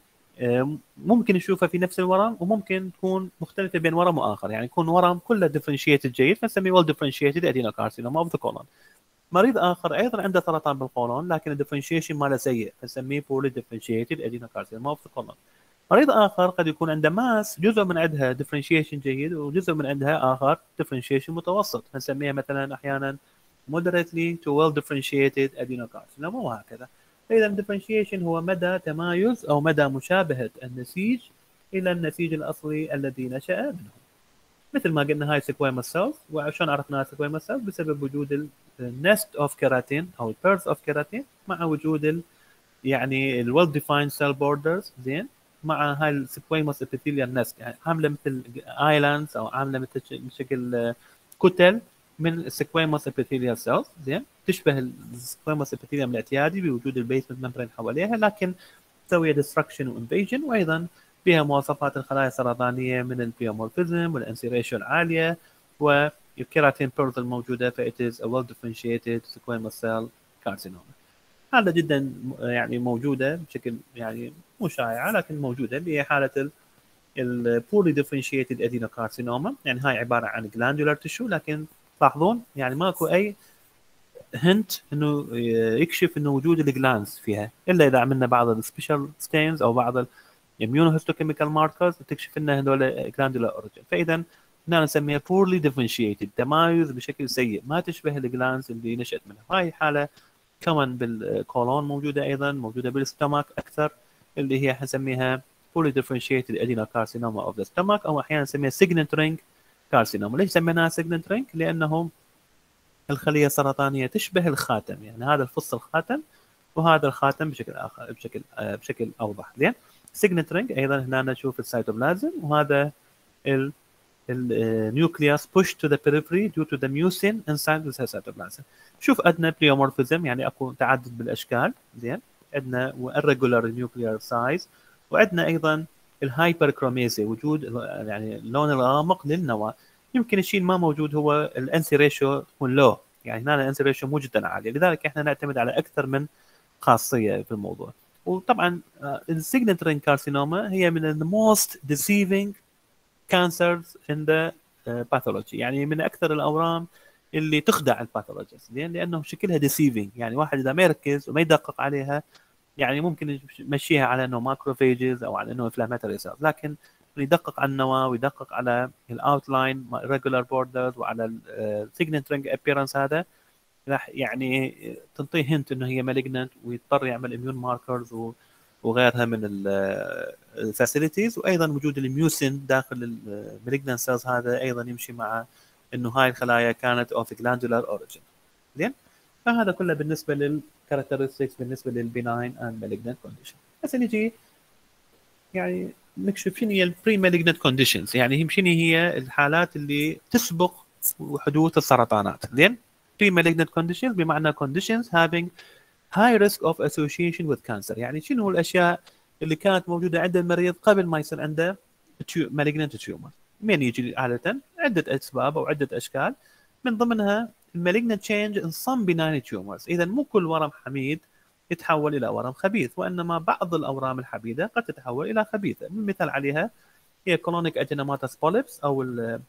ممكن نشوفها في نفس الورم وممكن تكون مختلفه بين ورم واخر، يعني يكون ورم كله ديفرنشيتد جيد فنسميه ويل ديفرنشيتد ادينوكارسينوما اوف ذا كولون. مريض اخر ايضا عنده سرطان بالقولون لكن الديفرنشيشن ماله سيء فنسميه بولي ديفرنشيتد ادينوكارسينوما اوف ذا كولون. مريض اخر قد يكون عنده ماس جزء من عندها ديفرنشيشن جيد وجزء من عندها اخر ديفرنشيشن متوسط فنسميها مثلا احيانا moderately to well differentiated adenocarcinoma وهكذا. فاذا الديفرنشيشن هو مدى تمايز او مدى مشابهه النسيج الى النسيج الاصلي الذي نشا منه. مثل ما قلنا هاي سكويموس سيلز، وعشان عرفناها سكويموس سيلز بسبب وجود النست اوف كيراتين او البيرث اوف كيراتين مع وجود ال يعني الويل ديفايند سيل بوردرز، زين مع هاي السكويموس ابيثيليال نست، يعني عامله مثل ايلاندز او عامله مثل بشكل كتل من السكويموس ابيثيليال سيلز، زين تشبه السكويموس ابيثيليوم الاعتيادي بوجود البيسمنت ممبرين حواليها لكن تسوي ديستركشن وانفيجن، وايضا فيها مواصفات الخلايا السرطانيه من البيومورفيزم والانسي ريشيو العاليه والكيراتين بيرث الموجوده، فإت از ا ويل ديفرنشيتد سكويموس سيل كارسينوما. هذا جدا يعني موجوده بشكل يعني مو شائعه لكن موجوده اللي هي حاله البولي ديفرنشيتد ادينوكارسينوما. يعني هاي عباره عن جلاندولار تشو لكن تلاحظون يعني ماكو اي هنت انه يكشف انه وجود الجلانز فيها الا اذا عملنا بعض السبيشال ستينز او بعض الاميونوهيستوكيميكال ماركرز تكشف لنا هذول جلاندولار اوريجن. فاذا هنا نسميها بورلي ديفرنشيتد، تمايز بشكل سيء ما تشبه الجلانز اللي نشات منها. هاي حاله كمان بالكولون موجوده، ايضا موجوده بالستومك اكثر اللي هي حنسميها بولي ديفرنشيتد ادينوكارسينوما اوف ذا ستومك او احيانا نسميها سيجننت رينج كارسينوما. ليش سميناها سيجننت رينج؟ لانه الخليه السرطانيه تشبه الخاتم، يعني هذا الفص الخاتم وهذا الخاتم بشكل اخر بشكل آه بشكل اوضح. زين سيجننت رينج ايضا هنا نشوف السيتوبلازم وهذا ال النيوكليوس push to the periphery due to the mucin inside the cytoplasm. شوف عندنا بليومورفيزم يعني اكو تعدد بالاشكال، زين عندنا irregular nuclear size وعندنا ايضا الهايبركروميزي وجود يعني اللون الغامق للنواه. يمكن الشيء ما موجود هو الانسي ريشيو تكون لو، يعني هنا الانسي ريشيو مو جدا عاليه لذلك احنا نعتمد على اكثر من خاصيه في الموضوع. وطبعا السيجننت رينج كارسينوما هي من الموست deceiving cancers in the pathology، يعني من اكثر الاورام اللي تخدع الباثولوجيست، زين لانه شكلها deceiving، يعني واحد اذا ما يركز وما يدقق عليها يعني ممكن يمشيها على انه ماكروفيجز او على انه انفلاماتوري سيلز، لكن يدقق على النواه ويدقق على الاوتلاين ريجولار بوردرز وعلى السيجننت رينج ابييرنس هذا راح يعني تنطيه هنت انه هي مالجننت ويضطر يعمل اميون ماركرز وغيرها من الفاسيلتيز. وايضا وجود الميوسين داخل المالجننت سيلز هذا ايضا يمشي مع انه هاي الخلايا كانت اوف جلاندولار اوريجين. زين فهذا كله بالنسبه للكاركترستكس بالنسبه للبناين اند مالجننت كونديشن. هسه نجي يعني نكشف شنو هي البري مالجننت كونديشنز، يعني شنو هي الحالات اللي تسبق حدوث السرطانات. زين بري مالجننت كونديشنز بمعنى conditions having high risk of association with cancer، يعني شنو الاشياء اللي كانت موجوده عند المريض قبل ما يصير عنده malignant tumor. من يجي عاده عده اسباب او عده اشكال من ضمنها malignant change in some benign tumors. اذا مو كل ورم حميد يتحول الى ورم خبيث، وانما بعض الاورام الحميده قد تتحول الى خبيثه. مثال عليها هي colonic adenomatous polyps او ال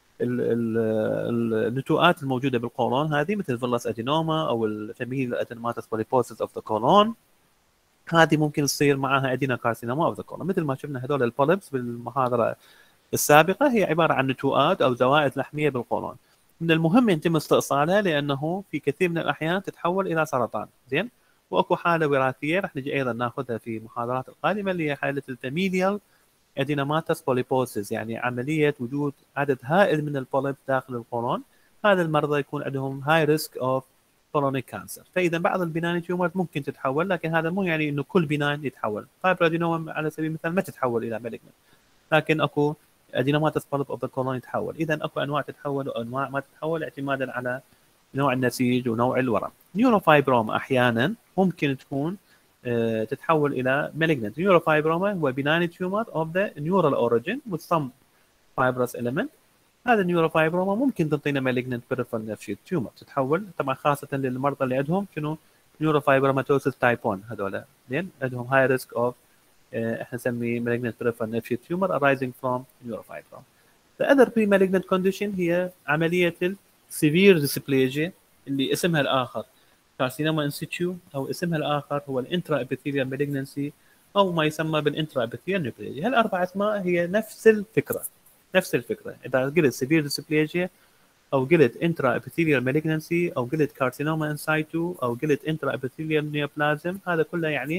النتوءات الموجوده بالقولون هذه مثل فيلس ادينوما او الفاميليال ادينوماتوس بوليبوسيس اوف ذا كولون، هذه ممكن تصير معها ادينوكارسينوما اوف ذا كولون. مثل ما شفنا هذول البوليبس بالمحاضره السابقه هي عباره عن نتوءات او زوائد لحميه بالقولون. من المهم يتم استئصالها لانه في كثير من الاحيان تتحول الى سرطان. زين واكو حاله وراثيه رح نجي ايضا ناخذها في المحاضرات القادمه، اللي هي حاله الفاميليال ادينوماتوس بوليبوسيس، يعني عمليه وجود عدد هائل من البوليب داخل القولون. هذا المرضى يكون عندهم هاي ريسك اوف كولونيك كانسر. فاذا بعض البناين تيومر ممكن تتحول، لكن هذا مو يعني انه كل بناين يتحول. فايبرادينوما على سبيل المثال ما تتحول الى مالجنت، لكن اكو ادينوماتوس بوليب اوف ذا كولون يتحول. اذا اكو انواع تتحول وانواع ما تتحول اعتمادا على نوع النسيج ونوع الورم. نيوروفايبروما احيانا ممكن تكون uh, تتحول الى malignant. نيوروفايبروما هو benign tumor of the neural origin with some fibrous element. هذا النيوروفايبروما ممكن تعطينا malignant peripheral nerve sheath tumor، تتحول طبعا خاصه للمرضى اللي عندهم شنو نيوروفايبروماتوسيس تايب واحد، هذول زين عندهم high risk of uh, احنا نسميه malignant peripheral nerve sheath tumor arising from neurofibroma. The other pre-malignant condition هي عمليه severe dysplasia اللي اسمها الاخر كارسينوما ان سيتيو، او اسمها الاخر هو الانترا ابيثيليال مالجنسي، او ما يسمى بالانترا ابيثيليال نيوبليجيا. هالاربع اسماء هي نفس الفكره نفس الفكره. اذا قلت سيفير ديسبليجيا، او قلت انترا ابيثيليال مالجنسي، او قلت كارسينوما ان سايتو، او قلت انترا ابيثيليال نيوبلازم، هذا كله يعني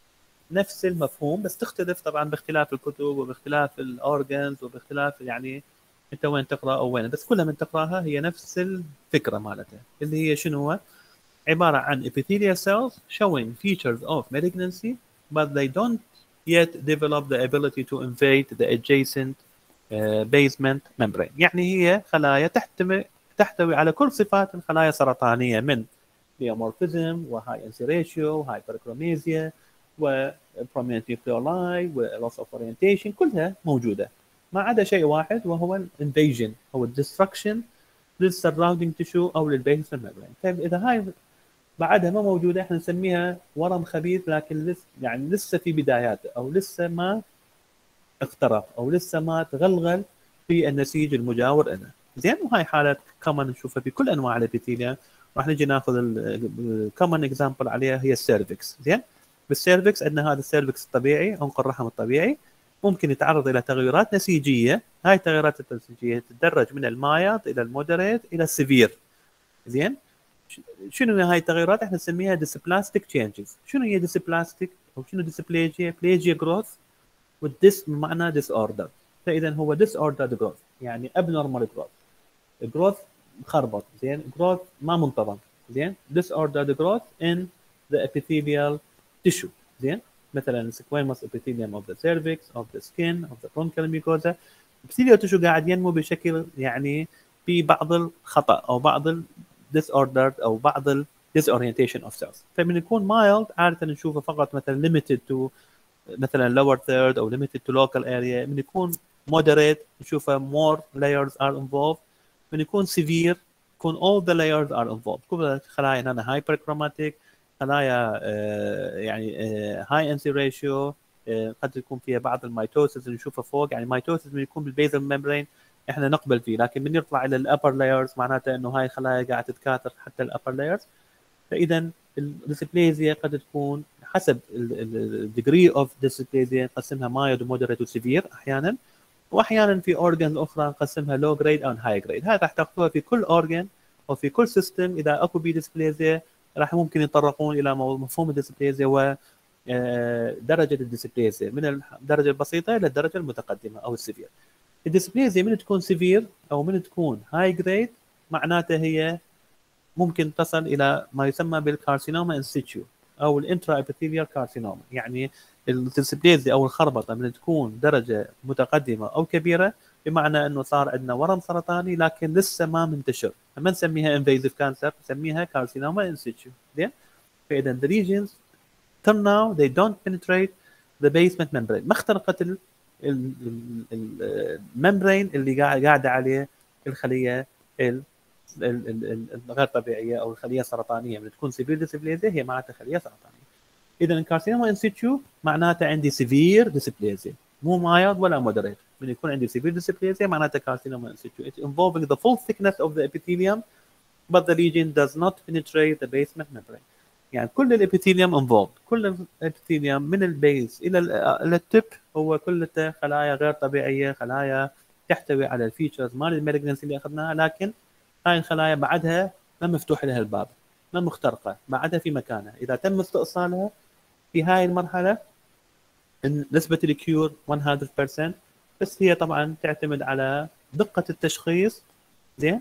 نفس المفهوم، بس تختلف طبعا باختلاف الكتب وباختلاف الاورجنز وباختلاف يعني انت وين تقرا او وين، بس كلها من تقراها هي نفس الفكره مالتها، اللي هي شنو هو؟ عباره عن epithelial cells showing features of malignancy but they don't yet develop the ability to invade the adjacent uh, basement membrane. يعني هي خلايا تحتوي تحتوي على كل صفات الخلايا السرطانيه، من pleomorphism وهاي انسي ريشيو وهايبركروميزيا وprominent nucleoli و loss of orientation، كلها موجوده ما عدا شيء واحد، وهو الانفيجن او الدستركشن للسراوندينج تيشو او للبيسمنت ممبرين. طيب اذا هاي بعدها ما موجوده احنا نسميها ورم خبيث، لكن لسه يعني لسه في بداياته، او لسه ما اخترق، او لسه ما تغلغل في النسيج المجاور له. زين، وهاي حالات كمان نشوفها في كل انواع الابيثيليا. راح نجي ناخذ الكومن اكزامبل عليها هي السيرفكس. زين، بالسيرفكس عندنا هذا السيرفكس الطبيعي، عنق الرحم الطبيعي، ممكن يتعرض الى تغيرات نسيجيه. هاي التغيرات النسيجيه تتدرج من المايلد الى المودريت الى السيفير. زين، شنو هاي التغيرات؟ احنا نسميها ديسبلاستيك تشينجز. شنو هي ديسبلاستيك او شنو ديسبليجيا؟ بليجيا جروث، والديس بمعنى ديس اوردر. فاذا هو ديس اوردر جروث يعني ابنورمال جروث، جروث مخربط. زين، جروث ما منتظم. زين، ديس اوردر جروث ان ذا epithelial tissue. زين، مثلا squamous epithelium of the cervix of the skin of the bronchial mucosa. epithelial tissue قاعد ينمو بشكل يعني في بعض الخطا او بعض disordered او بعض ال disorientation of cells. فمن يكون mild عاده نشوفه فقط مثلا limited to مثلا lower third او limited to local area. من يكون moderate نشوفه more layers are involved. من يكون severe يكون all the layers are involved. كل خلايا هنا hyperchromatic، خلايا آه يعني آه high N C ratio، آه قد يكون فيها بعض الميتوسيس اللي نشوفه فوق. يعني ميتوسيس من يكون بالبيزل ممبرين احنا نقبل فيه، لكن من يطلع الى الابر لايرز معناته انه هاي الخلايا قاعده تتكاثر حتى الابر لايرز. فاذا الديسبليزيا قد تكون حسب الديجري اوف ديسبليزيا نقسمها مايلد ومودريت وسيفير احيانا، واحيانا في اورجنز اخرى نقسمها لو جريد او هاي جريد. هذا راح تاخذوها في كل اورجن او في كل سيستم. اذا اكو بي ديسبليزيا راح ممكن يتطرقون الى مفهوم الديسبليزيا و درجه الديسبليزيا من الدرجه البسيطه الى الدرجه المتقدمه او السيفير. الديسبليزيا من تكون سيفير او من تكون هاي جريد معناته هي ممكن تصل الى ما يسمى بالكارسينوما ان سيتيو او الانترا ابيثيليال كارسينوما. يعني الديسبليزيا او الخربطه من تكون درجه متقدمه او كبيره، بمعنى انه صار عندنا ورم سرطاني لكن لسه ما منتشر، ما نسميها انفيزيف كانسر، نسميها كارسينوما ان سيتيو. زين، فاذا the regions till now they don't penetrate the basement membrane، ما اخترقت الممبرين اللي قاعده عليه الخليه الغير طبيعيه او الخليه السرطانيه. من تكون سيفير ديسبليزيا هي معناتها خليه سرطانيه. اذا الكارسينوما ان سيتيو معناته عندي سيفير ديسبليزيا، مو مايلد ولا مودريت. من يكون عندي سيفير ديسبليزيا معناته كارسينوما ان سيتيو. It involving the full thickness of the epithelium but the lesion does not penetrate the basement membrane. يعني كل الابيثيليوم انفولد، كل الابيثيليوم من البيز الى الى التب هو كلته خلايا غير طبيعيه، خلايا تحتوي على الفيتشرز مال المالجنسي اللي اخذناها، لكن هاي الخلايا بعدها ما مفتوح لها الباب. ما مخترقه، بعدها في مكانها. اذا تم استئصالها في هاي المرحله نسبه الكيور مية بالمية، بس هي طبعا تعتمد على دقه التشخيص زين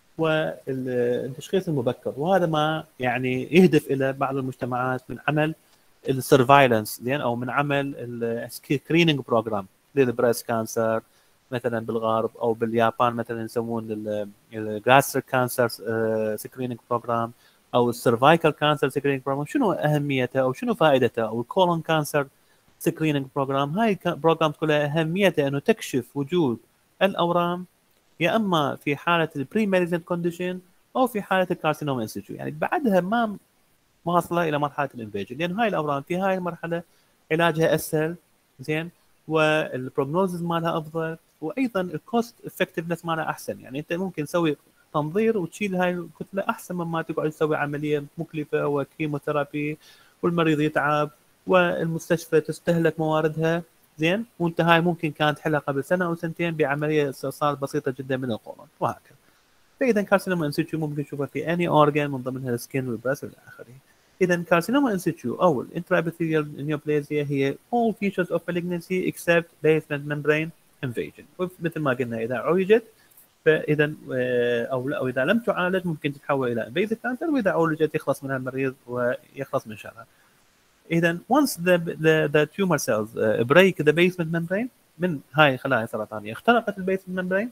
والتشخيص المبكر، وهذا ما يعني يهدف الى بعض المجتمعات من عمل السرفايلنس زين او من عمل السكريننج بروجرام للبريست كانسر مثلا بالغرب، او باليابان مثلا يسمون الجاستريك كانسر سكريننج بروجرام او السيرفايكال كانسر سكريننج بروجرام. شنو اهميته او شنو فائدته؟ او الكولون كانسر سكريننج بروجرام، هاي بروجرام كلها اهميته انه تكشف وجود الاورام يا اما في حاله البري مالجنت كونديشن او في حاله الكارسينوما انسيتو، يعني بعدها ما واصله الى مرحله الانفيجن، لان هاي الاورام في هاي المرحله علاجها اسهل زين، والبروجنوزز مالها افضل، وايضا الكوست افكتفنس مالها احسن. يعني انت ممكن تسوي تنظير وتشيل هاي الكتله احسن مما تقعد تسوي عمليه مكلفه وكيموثيرابي والمريض يتعب والمستشفى تستهلك مواردها زين، وانت هاي ممكن كانت تحلها قبل سنه او سنتين بعمليه استئصال بسيطه جدا من القولون وهكذا. فاذا كارسينوما ان سيتو ممكن نشوفها في اني اورجان من ضمنها السكين والبريست والى اخره. اذا كارسينوما ان سيتو او الانترابيثيليال نيوبلازيا هي all features of malignancy except basement membrane invasion، مثل ما قلنا اذا عولجت فاذا او لا، او اذا لم تعالج ممكن تتحول الى invasive cancer، واذا عولجت يخلص منها المريض ويخلص من شرها. اذا once the the, the tumor cells uh, break the basement membrane من هاي خلايا سرطانيه اخترقت البيسمنت ممبرين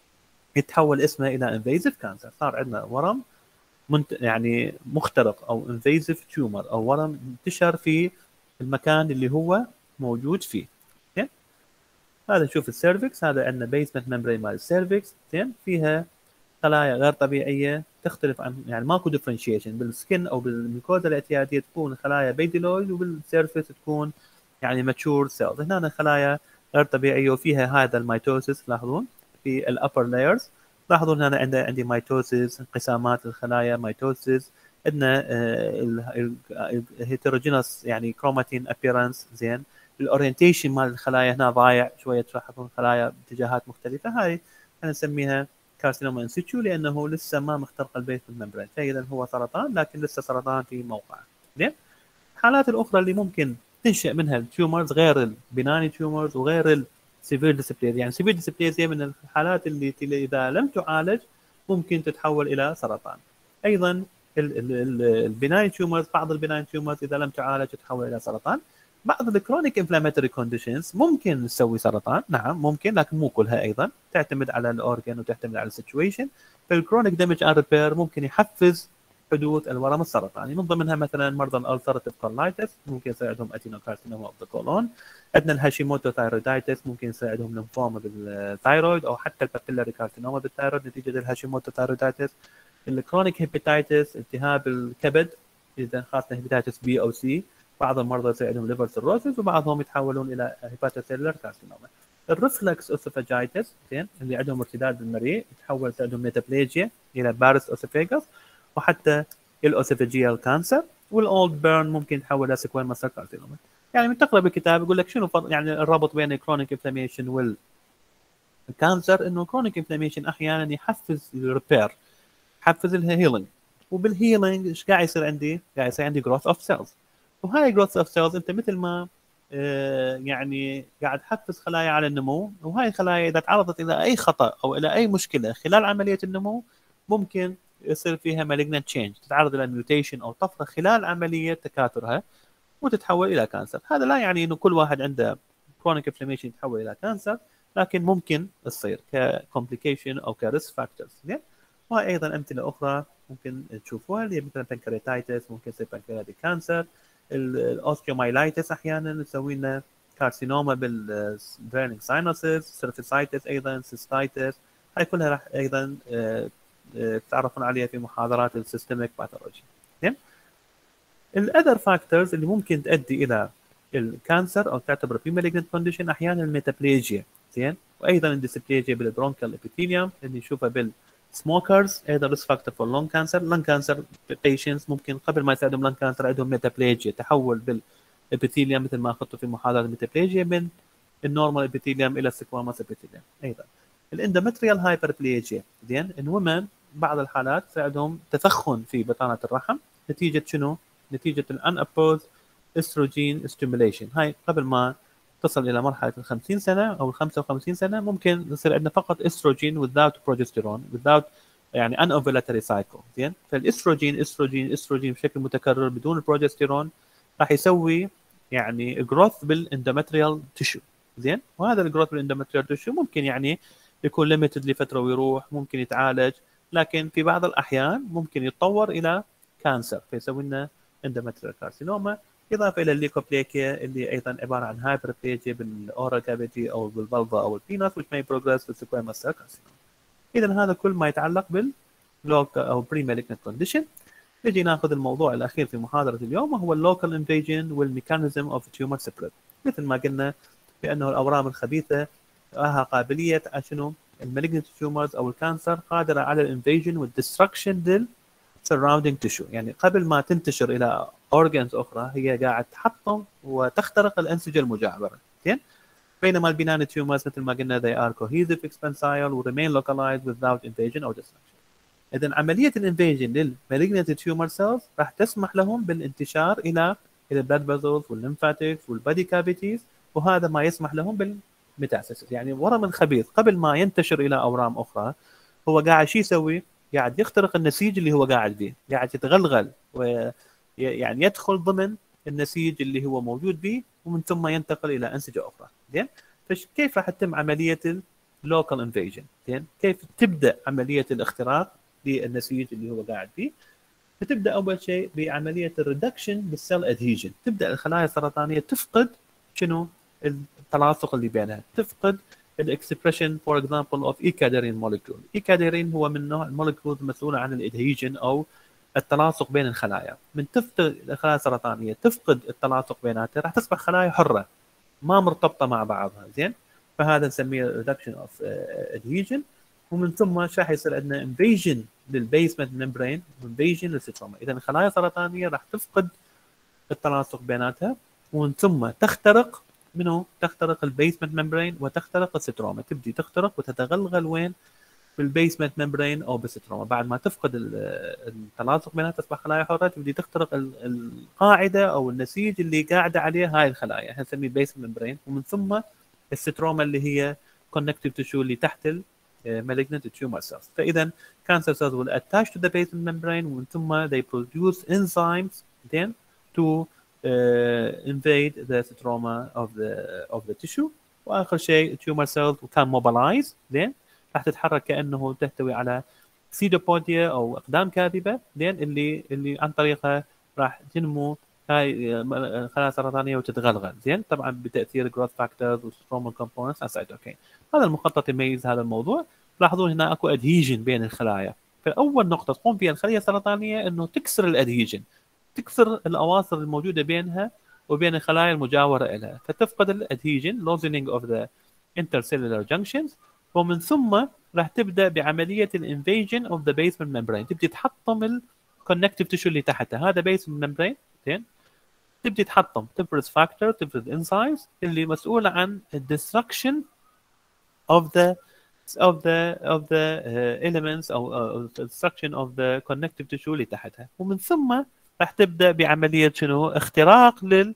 يتحول اسمه الى invasive cancer، صار عندنا ورم منت... يعني مخترق او invasive tumor او ورم انتشر في المكان اللي هو موجود فيه. زين هذا نشوف السيرفكس، هذا عندنا بيسمنت ممبرين مال السيرفكس زين، فيها خلايا غير طبيعيه تختلف عن يعني ماكو ديفرنشيشن بالسكن او بالميكوزا الاعتياديه تكون خلايا بيديلويد، وبالسيرفكس تكون يعني ماتشور سيلز. هنا خلايا غير طبيعيه وفيها هذا الميتوسيس، لاحظون في الابر لايرز، لاحظون هنا عندي عندي ميتوسيس، انقسامات الخلايا ميتوسيس، عندنا الهيتروجينوس يعني كروماتين ابيرنس زين، الاورينتيشن مال الخلايا هنا ضايع شويه، تلاحظون خلايا باتجاهات مختلفه، هاي انا نسميها كارسينوما ان سيتو لانه لسه ما مخترق البيسمنت ممبرين، فاذا هو سرطان لكن لسه سرطان في موقعه. زين الحالات الاخرى اللي ممكن تنشا منها التيومرز غير البناني تيومرز وغير السيفير ديسبليزيا، يعني سيفير ديسبليزيا من الحالات اللي اذا لم تعالج ممكن تتحول الى سرطان. ايضا البناين تيومرز، بعض البناين تيومرز اذا لم تعالج تتحول الى سرطان. بعض الكرونيك انفلاماتوري كونديشنز ممكن تسوي سرطان، نعم ممكن، لكن مو كلها، ايضا تعتمد على الاورجن وتعتمد على السيتويشن. فالكرونيك دامج اند ريبير ممكن يحفز حدوث الورم السرطاني، من ضمنها مثلا مرضى الالسرتيف كولايتس ممكن يساعدهم ادينوكارسينوما اوف ذا كولون، عندنا الهاشيموتو ثايرويدايتس ممكن يساعدهم ليمفوما بالثايرويد، او حتى البابيلاري كارسينوما بالثايرويد نتيجه الهاشيموتو ثايرويدايتس. الكرونيك هيباتيتس التهاب الكبد، اذا خاصه هيباتيتس بي او سي، بعض المرضى يساعدهم ليفر سيروسيس وبعضهم يتحولون الى هيباتوسيلر كارسينوما. الرفلكس اوسوفاجايتس زين اللي عندهم ارتداد بالمريء يتحول يساعدهم ميتابليجيا الى بارس اوسوفيجاس، وحتى الاوسوفاجيال كانسر. والاولد بيرن ممكن يتحول الى سكوين ماسل كارسينوما. يعني من تقرا بالكتاب يقول لك شنو يعني الرابط بين الكرونيك انفلاميشن والكانسر، انه كرونيك انفلاميشن احيانا يحفز الريبير، يحفز الهيلينج، وبالهيلينج ايش قاعد يصير عندي؟ قاعد يصير عندي جروث اوف سيلز، وهاي جروث اوف سيلز انت مثل ما آه يعني قاعد تحفز خلايا على النمو، وهاي الخلايا اذا تعرضت الى اي خطا او الى اي مشكله خلال عمليه النمو ممكن يصير فيها malignant change، تتعرض الى ميوتيشن او طفره خلال عمليه تكاثرها وتتحول الى كانسر. هذا لا يعني انه كل واحد عنده كرونيك انفلاميشن يتحول الى كانسر، لكن ممكن تصير ككومبليكيشن او كريسك فاكتورز. وهي ايضا امثله اخرى ممكن تشوفوها اللي مثلا بانكرياتايتس، ممكن يصير بانكرياتيك كانسر، الاوستيومايلايتس احيانا نسوي لنا كارسينوما بالبريننج ساينوسز، سيرفيسايتس ايضا، سيستايتس، هاي كلها راح ايضا تعرفون عليها في محاضرات السيستميك باثولوجي. زين الاذر فاكتورز اللي ممكن تؤدي الى الكانسر او تعتبر في مالجنت كونديشن احيانا الميتابليجيا زين، وايضا الديسبليجيا بالبرونكال ابيثيليوم اللي نشوفها بال سموكرز، ايضا ريسك فاكتور فور لون كانسر. لون كانسر بيشنتس ممكن قبل ما يساعدهم لون كانسر عندهم ميتابليجيا، تحول بالابيثيليوم مثل ما اخذته في محاضره الميتابليجيا من النورمال ابيثيليوم الى السكواماس ابيثيليوم. ايضا الاندومتريال هايبربليجيا زين، ان ومن بعض الحالات يساعدهم تفخن في بطانه الرحم نتيجه شنو؟ نتيجه الانابوز استروجين ستيموليشن. هاي قبل ما تصل الى مرحله ال خمسين سنه او ال خمسة وخمسين سنه ممكن يصير عندنا فقط استروجين without progesterone without يعني ان اوفيلاتري سايكل. زين، فالاستروجين استروجين استروجين بشكل متكرر بدون البروجستيرون راح يسوي يعني جروث بالاندومتريال تيشو. زين، وهذا الجروث بالاندومتريال تيشو ممكن يعني يكون ليميتد لفتره ويروح، ممكن يتعالج، لكن في بعض الاحيان ممكن يتطور الى كانسر فيسوي لنا اندومتريال كارسينوما، اضافه الى الليكوبليكيا اللي ايضا عباره عن هايبربليجيا بالاورال كافيتي او بالفالفا او البينس which may progress to squamous cell carcinoma. اذا هذا كل ما يتعلق باللوك او بري مالجنت كونديشن. نجي ناخذ الموضوع الاخير في محاضره اليوم وهو اللوكال انفيجن والميكانيزم اوف تيومر سبريد. مثل ما قلنا بانه الاورام الخبيثه لها قابليه شنو؟ المالجنت تيومرز او الكانسر قادره على الانفيجن والدستركشن لل surrounding tissue، يعني قبل ما تنتشر الى organs اخرى هي قاعد تحطم وتخترق الانسجه المجاوره. زين، بينما البنان تيومرز مثل ما قلنا they are cohesive expansile و remain localized without invasion او destruction. اذا عمليه الانفيجن للمالجنت تيومر سيلز راح تسمح لهم بالانتشار الى الى البلاد فيزلز والليمفاتيكس والبادي كافيتيز، وهذا ما يسمح لهم بالميتاسيس. يعني ورم الخبيث قبل ما ينتشر الى اورام اخرى هو قاعد شو يسوي؟ قاعد يخترق النسيج اللي هو قاعد فيه، قاعد يتغلغل ويعني يدخل ضمن النسيج اللي هو موجود به ومن ثم ينتقل الى انسجه اخرى. زين، فكيف راح تتم عمليه اللوكال انفيجن؟ زين، كيف تبدا عمليه الاختراق للنسيج اللي هو قاعد فيه؟ فتبدا اول شيء بعمليه الريدكشن بالسيل ادهيجن، تبدا الخلايا السرطانيه تفقد شنو؟ التلاصق اللي بينها، تفقد الاكسبريشن فور اكزامبل اوف ايكادرين مولكيول. ايكادرين هو من نوع المولكيولز المسؤوله عن الادهيجن او التلاصق بين الخلايا. من تفقد الخلايا السرطانيه تفقد التلاصق بيناتها راح تصبح خلايا حره ما مرتبطه مع بعضها. زين، فهذا نسميه ريدكشن اوف ادهيجن، ومن ثم راح يصير عندنا انفيجن للبيسمنت ممبرين وانفيجن للستروما. اذا الخلايا السرطانيه راح تفقد التلاصق بيناتها ومن ثم تخترق منه؟ تخترق البيسمنت ممبرين وتخترق الستروما، تبدي تخترق وتتغلغل وين؟ بالبيسمنت ممبرين او بالستروما. بعد ما تفقد التلاصق بينها تصبح خلايا حره، تبدي تخترق القاعده او النسيج اللي قاعده عليه هاي الخلايا، احنا نسميه البيسمنت ممبرين، ومن ثم الستروما اللي هي كونكتيف تيشو اللي تحت malignant tumor cells. فاذا cancer cells will attach to the basement membrane ومن ثم they produce enzymes then to uh, invade the stroma of the of the tissue. واخر شيء tumor cells can mobilize then راح تتحرك كانه تحتوي على سيدوبوديا او اقدام كاذبه then اللي اللي عن طريقها راح تنمو هاي الخلايا السرطانيه وتتغلغل. زين، طبعا بتاثير جروث فاكتورز وسترومال كومبوننتس اسايتوكين. هذا المخطط يميز هذا الموضوع. لاحظون هنا اكو ادهيجن بين الخلايا، فاول نقطه تقوم فيها الخليه السرطانيه انه تكسر الادهيجن، تكسر الاواصر الموجوده بينها وبين الخلايا المجاوره لها، فتفقد الادهيجن loosening of the intercellular junctions، ومن ثم راح تبدا بعمليه الانفيجن اوف ذا بيسمنت ممبرين، تبدي تحطم الكونكتيف تيشو اللي تحتها. هذا بيسمنت ممبرين زين، تبدي تحطم، تفرز فاكتور، تفرز انزايمز اللي مسؤوله عن الدستركشن of the of the of the uh, elements او uh, destruction of the connective tissue اللي تحتها، ومن ثم راح تبدا بعمليه شنو؟ اختراق لل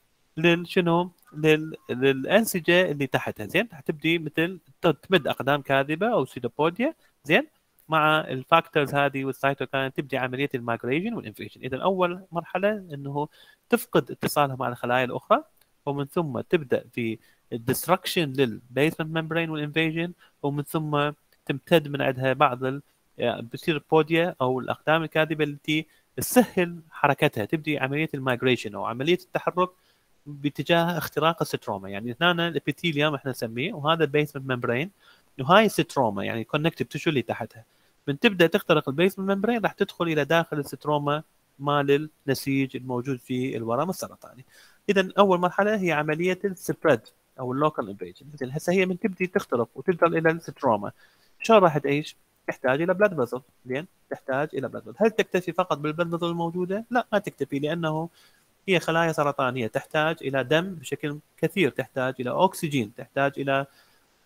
لل شنو؟ لل للانسجه اللي تحتها. زين، راح تبدي مثل تمد اقدام كاذبه او سيدوبوديا. زين، مع الفاكتورز هذه والسيتوكاين تبدي عمليه المايجريشن والانفيجن. اذا اول مرحله انه تفقد اتصالها مع الخلايا الاخرى، ومن ثم تبدا في الدستركشن للبيسمنت ممبرين والانفيجن، ومن ثم تمتد من عندها بعض بتصير بوديا او الاقدام الكاذبه التي تسهل حركتها، تبدي عمليه المايجريشن او عمليه التحرك باتجاه اختراق الستروما. يعني هنا الابيثيليوم احنا نسميه، وهذا البيسمنت ممبرين، وهاي الستروما يعني كونكتيف تيشو اللي تحتها. من تبدا تخترق البيسمنت ممبرين راح تدخل الى داخل الستروما مال النسيج الموجود في الورم السرطاني. اذا اول مرحله هي عمليه السبريد او اللوكال انفيجن. اذا هسه هي من تبدي تخترق وتنتقل الى الستروما، شلون راح تعيش؟ تحتاج الى بلاد فيزل. لين تحتاج الى بلاد فيزل. هل تكتفي فقط بالبلاد فيزل الموجوده؟ لا، ما تكتفي، لانه هي خلايا سرطانيه تحتاج الى دم بشكل كثير، تحتاج الى اكسجين، تحتاج الى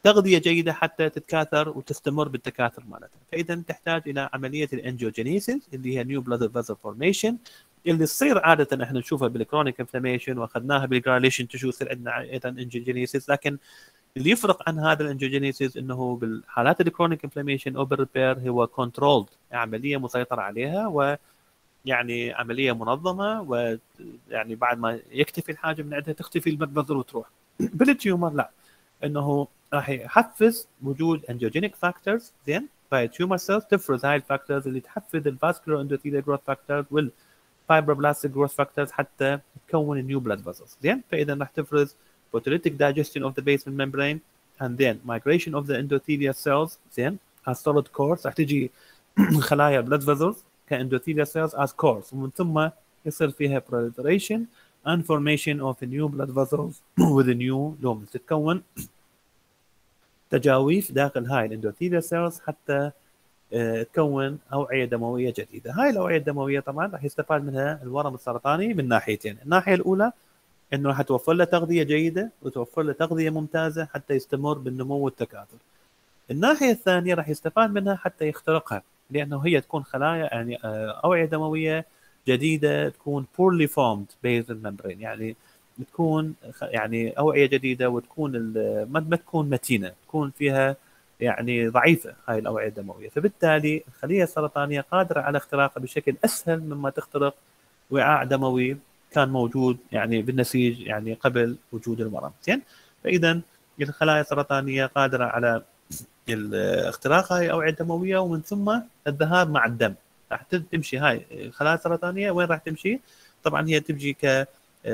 تغذيه جيده حتى تتكاثر وتستمر بالتكاثر مالتها. فاذا تحتاج الى عمليه الانجيوجينيسيس اللي هي نيو بلاد فيزل فورميشن، اللي تصير عاده احنا نشوفها بالكرونيك انفلاميشن واخذناها بالجرانيوليشن تشو، يصير عندنا ايضا انجيوجينيسيس. لكن اللي يفرق عن هذا الانجيوجينيسيس انه بالحالات الكرونيك انفلاميشن او بالريبير هو كنترولد، عمليه مسيطر عليها ويعني عمليه منظمه، ويعني بعد ما يكتفي الحاجه من عندها تختفي البلد فيزل وتروح. بالتيومر لا، انه راح يحفز وجود انجيوجينيك فاكتورز، زين فالتيومر سيلز تفرز هاي الفاكتورز اللي تحفز الفاسكولار اندوثيليال جروث فاكتورز والفايبروبلاستيك جروث فاكتورز حتى تكون النيو بلاد فيزلز. زين فاذا راح تفرز photolytic digestion of the basement membrane and then migration of the endothelial cells زين as solid cores. راح تجي خلايا blood vessels كendothelial cells as cores، ومن ثم يصير فيها proliferation and formation of new blood vessels with a new lumen. تتكون تجاويف داخل هاي الاندوثيليال سيلز حتى اه تكون اوعيه دمويه جديده. هاي الاوعيه الدمويه طبعا راح يستفاد منها الورم السرطاني من ناحيتين. الناحيه الاولى انه راح توفر له تغذيه جيده وتوفر له تغذيه ممتازه حتى يستمر بالنمو والتكاثر. الناحيه الثانيه راح يستفاد منها حتى يخترقها، لانه هي تكون خلايا يعني اوعيه دمويه جديده تكون poorly formed basal membrane، يعني تكون يعني اوعيه جديده وتكون ما تكون متينه، تكون فيها يعني ضعيفه هاي الاوعيه الدمويه، فبالتالي الخليه السرطانيه قادره على اختراقها بشكل اسهل مما تخترق وعاء دموي كان موجود يعني بالنسيج يعني قبل وجود المرض. زين فاذا الخلايا السرطانيه قادره على اختراق هاي الاوعيه الدمويه ومن ثم الذهاب مع الدم. راح تمشي هاي الخلايا السرطانيه وين راح تمشي؟ طبعا هي تمشي ك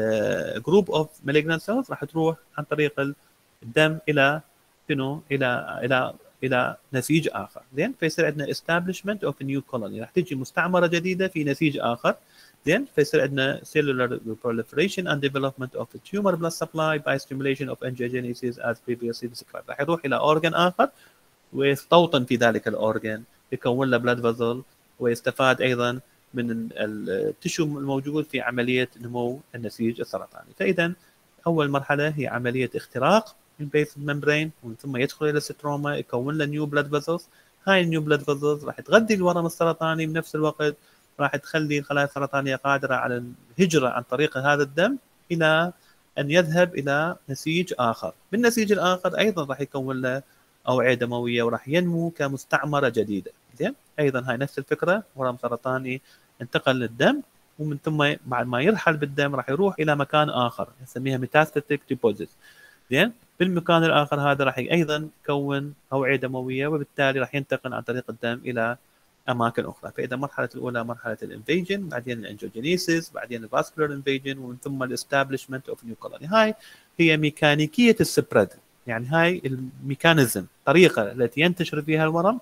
جروب اوف مالجنانت سيلز، راح تروح عن طريق الدم الى شنو؟ الى الى الى نسيج اخر. زين فيصير عندنا establishment of a new colony، راح تجي مستعمره جديده في نسيج اخر. زين فيصير عندنا cellular proliferation and development of the tumor blood supply by stimulation of angiogenesis as previously described. راح يروح الى organ اخر ويستوطن في ذلك الاورجن، يكون له بلاد فازل، ويستفاد ايضا من التشو الموجود في عمليه نمو النسيج السرطاني. فاذا اول مرحله هي عمليه اختراق البيس ممبرين، ومن ثم يدخل الى الستروما يكون له نيو بلاد فازلز. هاي النيو بلاد فازلز راح تغذي الورم السرطاني، بنفس الوقت راح تخلي الخلايا السرطانيه قادره على الهجره عن طريق هذا الدم الى ان يذهب الى نسيج اخر. بالنسيج الاخر ايضا راح يكون له اوعيه دمويه وراح ينمو كمستعمره جديده. زين ايضا هاي نفس الفكره، ورم سرطاني انتقل للدم ومن ثم بعد ما يرحل بالدم راح يروح الى مكان اخر نسميها ميتاستاتيك ديبوزيت. زين بالمكان الاخر هذا راح ايضا يكون اوعيه دمويه وبالتالي راح ينتقل عن طريق الدم الى اماكن اخرى. فاذا المرحله الاولى مرحله الانفيجن، بعدين الانجيوجينيسيس، بعدين الفاسكولار انفيجن، ومن ثم الاستابلشمنت اوف نيو كولوني. هاي هي ميكانيكيه السبريد، يعني هاي الميكانيزم، الطريقه التي ينتشر فيها الورم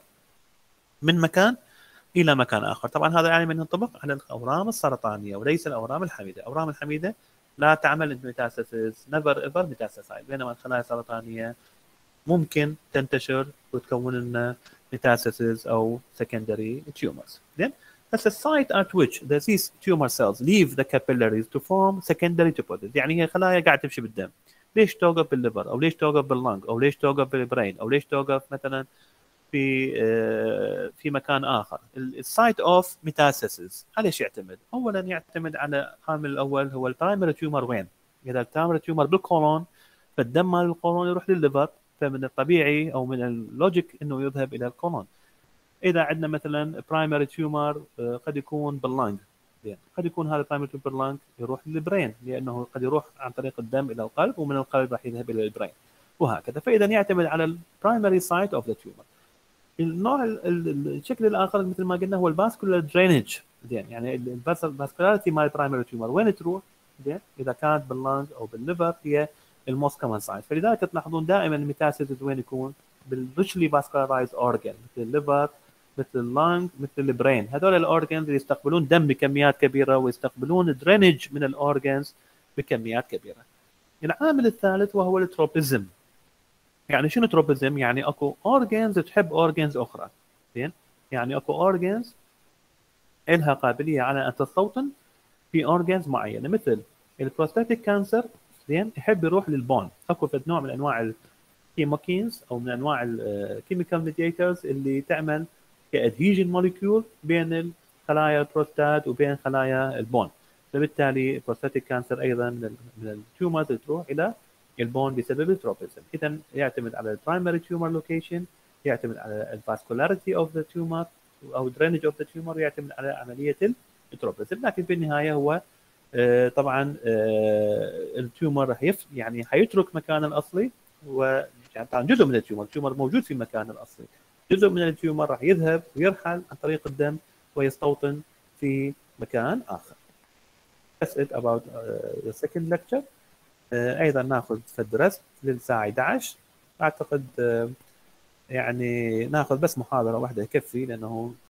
من مكان الى مكان اخر. طبعا هذا يعني من ينطبق على الاورام السرطانيه وليس الاورام الحميده. الاورام الحميده لا تعمل ميتاستاسيس، نيفر ايفر ميتاستاسايد، بينما الخلايا السرطانيه ممكن تنتشر وتكون لنا metastasis او secondary tumors. Then that's the site at which the, these tumor cells leave the capillaries to form secondary deposits. يعني هي خلايا قاعده تمشي بالدم، ليش توقف بالليفر او ليش توقف باللنج او ليش توقف بالبرين او ليش توقف مثلا في في مكان اخر. السايت اوف ميتاستاسيس على ايش يعتمد؟ اولا يعتمد على العامل الاول هو البرايمري تيومر وين. اذا البرايمري تيومر بالقولون فالدم مال القولون يروح للليفر، فمن الطبيعي او من اللوجيك انه يذهب الى القولون. اذا عندنا مثلا برايمري تيومر قد يكون باللنج، قد يكون هذا برايمري تيومر باللنج يروح للبرين، لانه قد يروح عن طريق الدم الى القلب ومن القلب راح يذهب الى البرين وهكذا. فاذا يعتمد على البرايمري سايت اوف ذا تيومر. النوع الشكل الاخر مثل ما قلنا هو الفاسكولار درينج. زين يعني الفاسكولاريتي مال البرايمري تيومر وين تروح؟ زين اذا كانت باللنج او بالليفر هي الموست كومن سايت. فلذلك تلاحظون دائما الميتاستاسيس وين يكون؟ بالريشلي فاسكولارايز اورجن مثل الليفر، مثل اللنج، مثل البرين. هذول الاورجنز اللي يستقبلون دم بكميات كبيره ويستقبلون درينج من الاورجنز بكميات كبيره. العامل الثالث وهو التروبيزم. يعني شنو تروبيزم؟ يعني اكو اورجنز تحب اورجنز اخرى. زين يعني اكو اورجنز لها قابليه على ان تستوطن في اورجنز معينه، مثل البروستاتيك كانسر زين يحب يروح للبون. اكو فد نوع من انواع كيموكينز او من انواع الكيميكال ميدياتورز اللي تعمل كادهيجن موليكيول بين خلايا البروستات وبين خلايا البون. فبالتالي البروستاتيك كانسر ايضا من من التيومرز اللي تروح الى البون بسبب التروبيزم. اذا يعتمد على البرايمري تيومر لوكيشن، يعتمد على الفاسكولاريتي اوف ذا تيومر او درينج اوف ذا تيومر، يعتمد على عمليه التروبيزم. لكن في النهايه هو آه، طبعا آه، التيومر راح يف يعني حيترك مكانه الاصلي، و يعني طبعا جزء من التيومر، التيومر موجود في مكانه الاصلي، جزء من التيومر راح يذهب ويرحل عن طريق الدم ويستوطن في مكان اخر. That's it about uh, the second lecture. uh, ايضا ناخذ فد رست للساعه احد عشر اعتقد. uh, يعني ناخذ بس محاضره واحده يكفي لانه